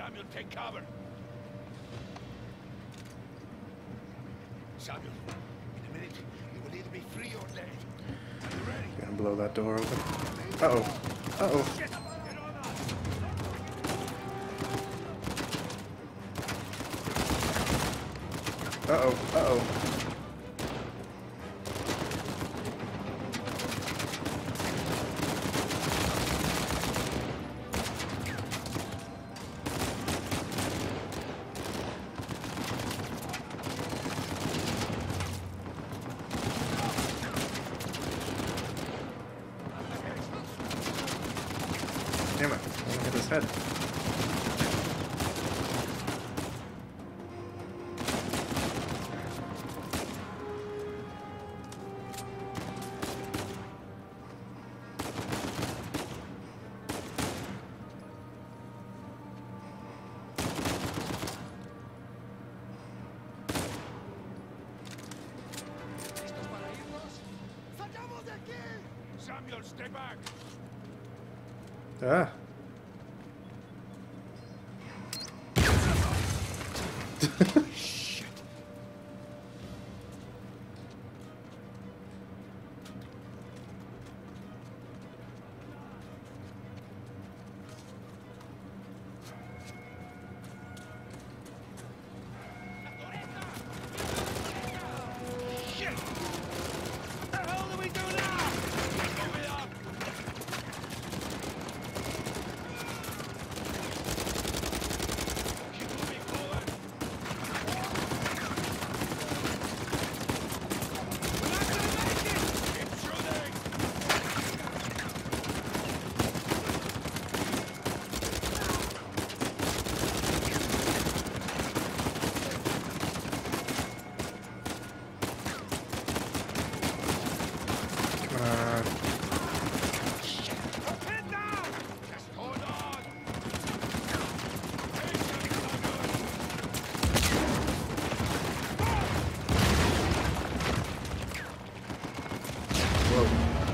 Samuel, take cover. Samuel, in a minute, you will either be free or dead. Are you ready? Gonna blow that door open. Uh-oh. Uh-oh. Uh-oh. Uh-oh. Damn it. I want to hit his head. Samuel, stay back. Ah. Shit. Shit. What the hell do we do now? Move it up. Keep moving forward. We're not gonna make it. Keep shooting. Come on. Head down. Just hold on. Patience, Samuel. Whoa.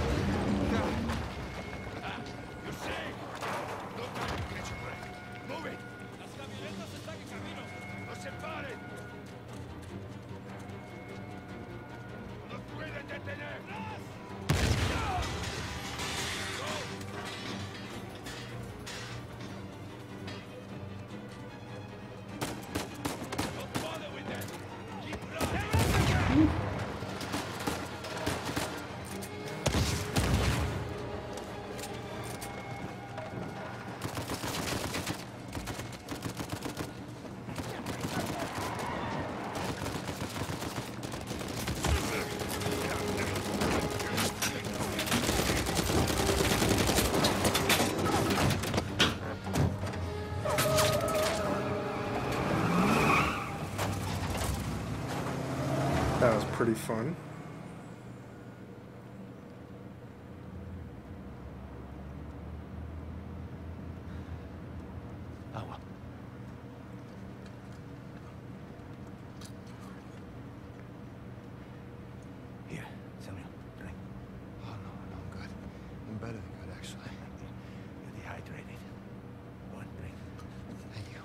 Ah, you're safe. No time to catch your breath. Move it. Las camionetas están en camino. No se paren. No nos pueden detener. Don't bother with them. Keep running. That was pretty fun. Agua. Here, Samuel, drink. Oh, no, no, I'm good. I'm better than good, actually. You're dehydrated. Go on, drink. Thank you.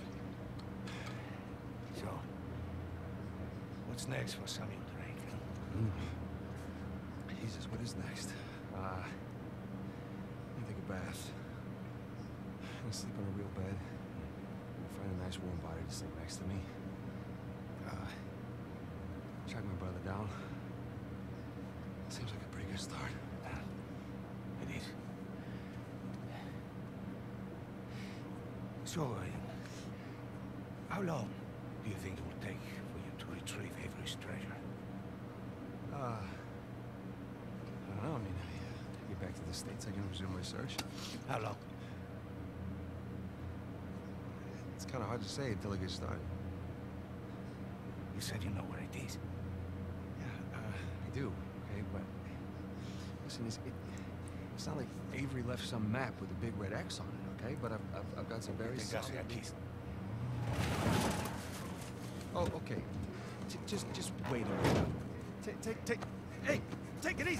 So, what's next for Samuel Drake? Mm. Jesus, what is next? Uh, I'm gonna take a bath. I'm gonna sleep on a real bed. I'm gonna find a nice warm body to sleep next to me. Uh, track my brother down. Seems like a pretty good start. It is. So, uh, how long do you think it will take for you to retrieve Avery's treasure? Uh, I don't know. I mean, I uh, get back to the States, I can resume my search. How long? It's kind of hard to say until I get started. You said you know where it is. Yeah, uh, I do. Okay, but listen, it's, it, it's not like Avery left some map with a big red X on it. Okay, but I've I've, I've got some very Tengas solid. aquí. Oh, okay. J just just wait a minute. Take take take. Hey, take it easy.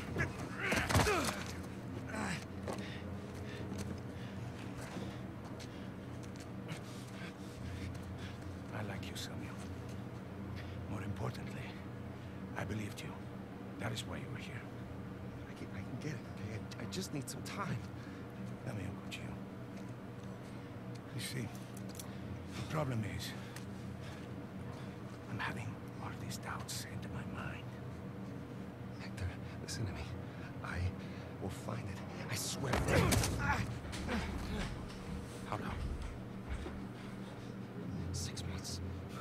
I believed you. That is why you were here. I can, I can get it, okay? I, I just need some time. Let me uncle you. You see, the problem is, I'm having all these doubts into my mind. Hector, listen to me. I will find it. I swear. How long? Six months.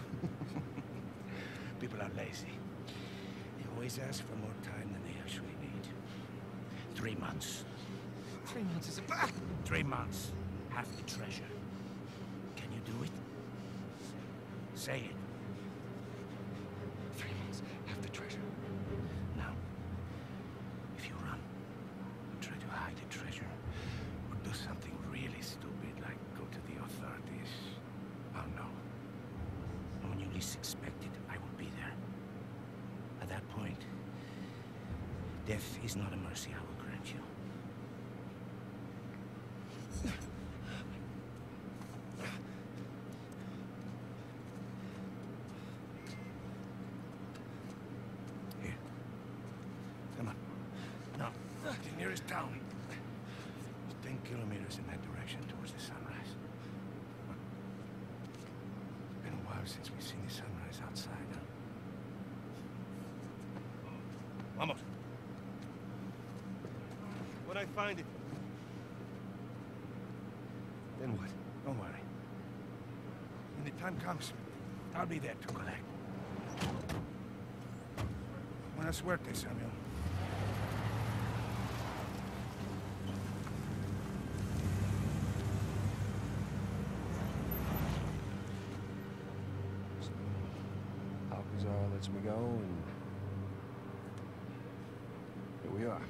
People are lazy. They always ask for more time than they actually need. Three months. Three months is a... Three months. Half the treasure. Can you do it? Say it. Three months, half the treasure. Now, if you run, and try to hide the treasure, or do something really stupid like go to the authorities, I'll know. And when you least expect it, I will be there. At that point, death is not a mercy I will grant you. Here. Come on. Now, the nearest town is ten kilometers in that direction towards the sunrise. It's been a while since we've seen the sunrise outside, huh? Vamos. When I find it... Then what? Don't worry. When the time comes, I'll be there to collect. Buena suerte, Samuel. Alcazar lets me go, and here we are.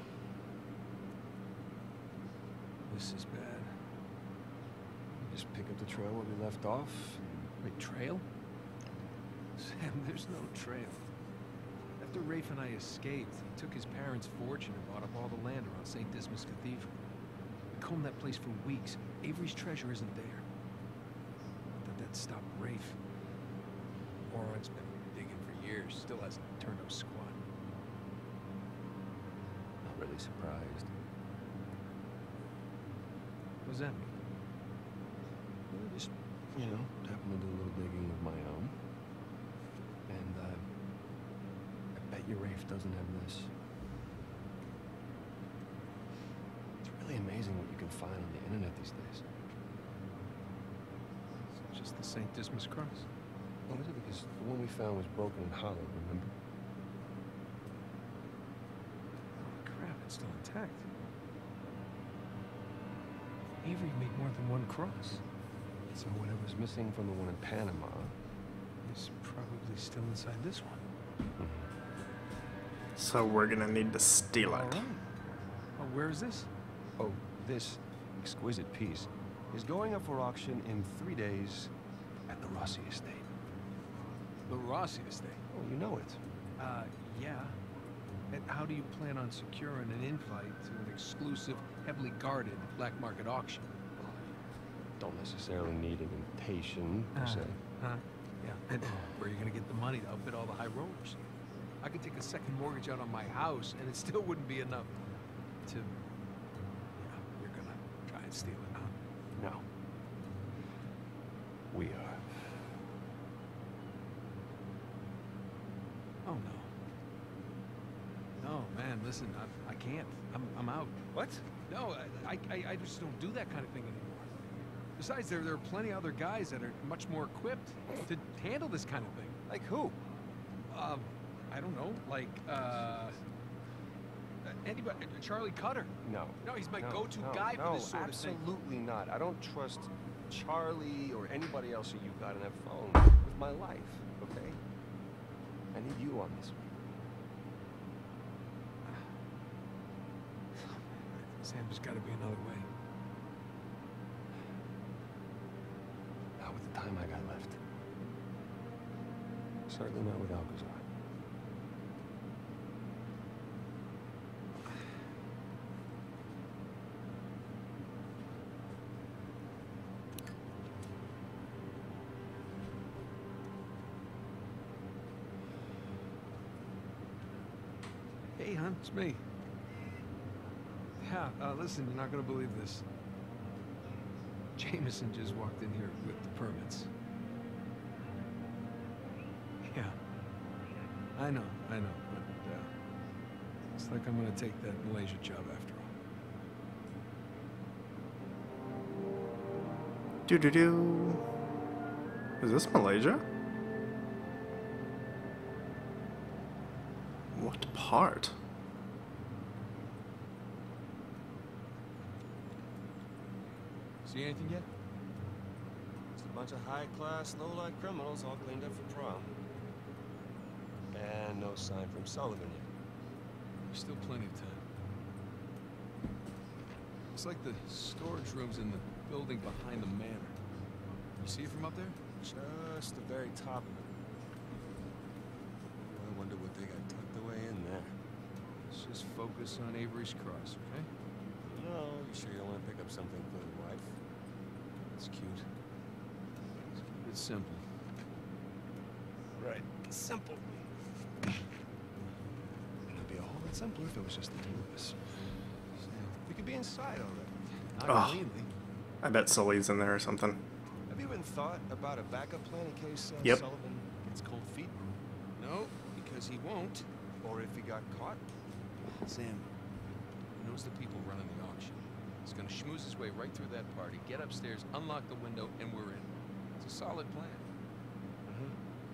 This is bad. We just pick up the trail where we left off. Wait, trail? Sam, there's no trail. After Rafe and I escaped, he took his parents' fortune and bought up all the land around Saint Dismas Cathedral. We combed that place for weeks. Avery's treasure isn't there. Not that that stopped Rafe. Warren's been digging for years, still hasn't turned up squat. Not really surprised. What does that mean? Well, just, you know, happened to do a little digging of my own. And, uh, I bet your Rafe doesn't have this. It's really amazing what you can find on the internet these days. It's just the Saint Dismas cross. Oh, is it? Because the one we found was broken and hollow, remember? Oh, crap, it's still intact. Avery made more than one cross. So whatever's missing from the one in Panama is probably still inside this one. So we're gonna need to steal it. All right. Oh, where is this? Oh, this exquisite piece is going up for auction in three days at the Rossi estate. The Rossi estate? Oh, you know it. Uh, yeah. And how do you plan on securing an invite to an exclusive, heavily guarded black market auction? Don't necessarily need an invitation, per Uh, se. Huh? Yeah. And where are you going to get the money to outbid all the high rollers? I could take a second mortgage out on my house, and it still wouldn't be enough to... Yeah, you're going to try and steal it, huh? No. We are. Oh, no. No, man, listen, I, I can't. I'm, I'm out. What? No, I, I, I just don't do that kind of thing anymore. Besides, there, there are plenty of other guys that are much more equipped to handle this kind of thing. Like who? Um, I don't know, like, uh... anybody, Charlie Cutter. No. No, he's my no, go-to no, guy no, for this sort of thing. absolutely not. I don't trust Charlie or anybody else that you've got on that phone with my life, okay? I need you on this one. Sam, there's got to be another way. Not with the time I got left. Certainly not with Alcazar. Hey, hon, it's me. Yeah, uh, listen, you're not gonna believe this. Jameson just walked in here with the permits. Yeah. I know, I know, but, uh, it's like I'm gonna take that Malaysia job after all. Do do do. Is this Malaysia? What part? See anything yet? Just a bunch of high-class, low-life criminals all cleaned up for prom. And no sign from Sullivan yet. There's still plenty of time. It's like the storage rooms in the building behind the manor. You see it from up there? Just the very top of it. I wonder what they got tucked away in there. Let's just focus on Avery's Cross, okay? No, you sure you don't want to pick up something for the wife? That's cute. Let's keep it simple. Right. Simple. It'd be a whole lot simpler if it was just the two of us. We could be inside already. Not Oh. cleanly. I bet Sully's in there or something. Have you even thought about a backup plan in case uh, Yep. Sullivan gets cold feet? No, because he won't. Or if he got caught? Sam, he knows the people running the auction. He's gonna schmooze his way right through that party, get upstairs, unlock the window, and we're in. It's a solid plan. Mm-hmm.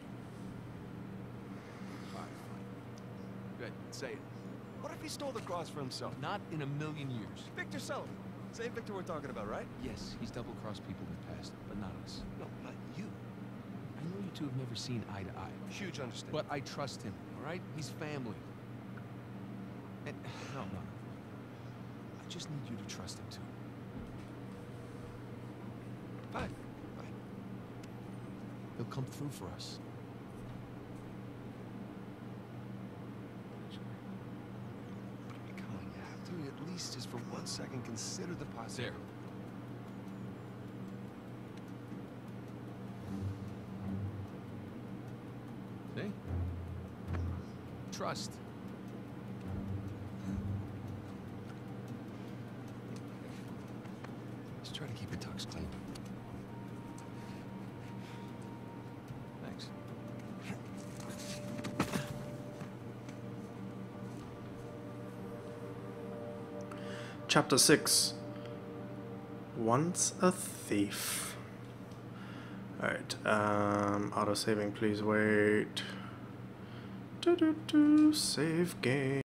Fine, fine. Good, say it. What if he stole the cross for himself? Not in a million years. Victor Sullivan. Same Victor we're talking about, right? Yes, he's double-crossed people in the past, but not us. No, not you. I know you two have never seen eye to eye. Huge understanding. But I trust him, all right? He's family. And, no, no, no. I just need you to trust him, too. Fine. Fine. He'll come through for us. Come on, you have to at least just for one second consider the possibility. There. See? Trust. Just try to keep your tux clean. Thanks. Chapter six. Once a thief. Alright, um, auto saving, please wait. Do do do, save game.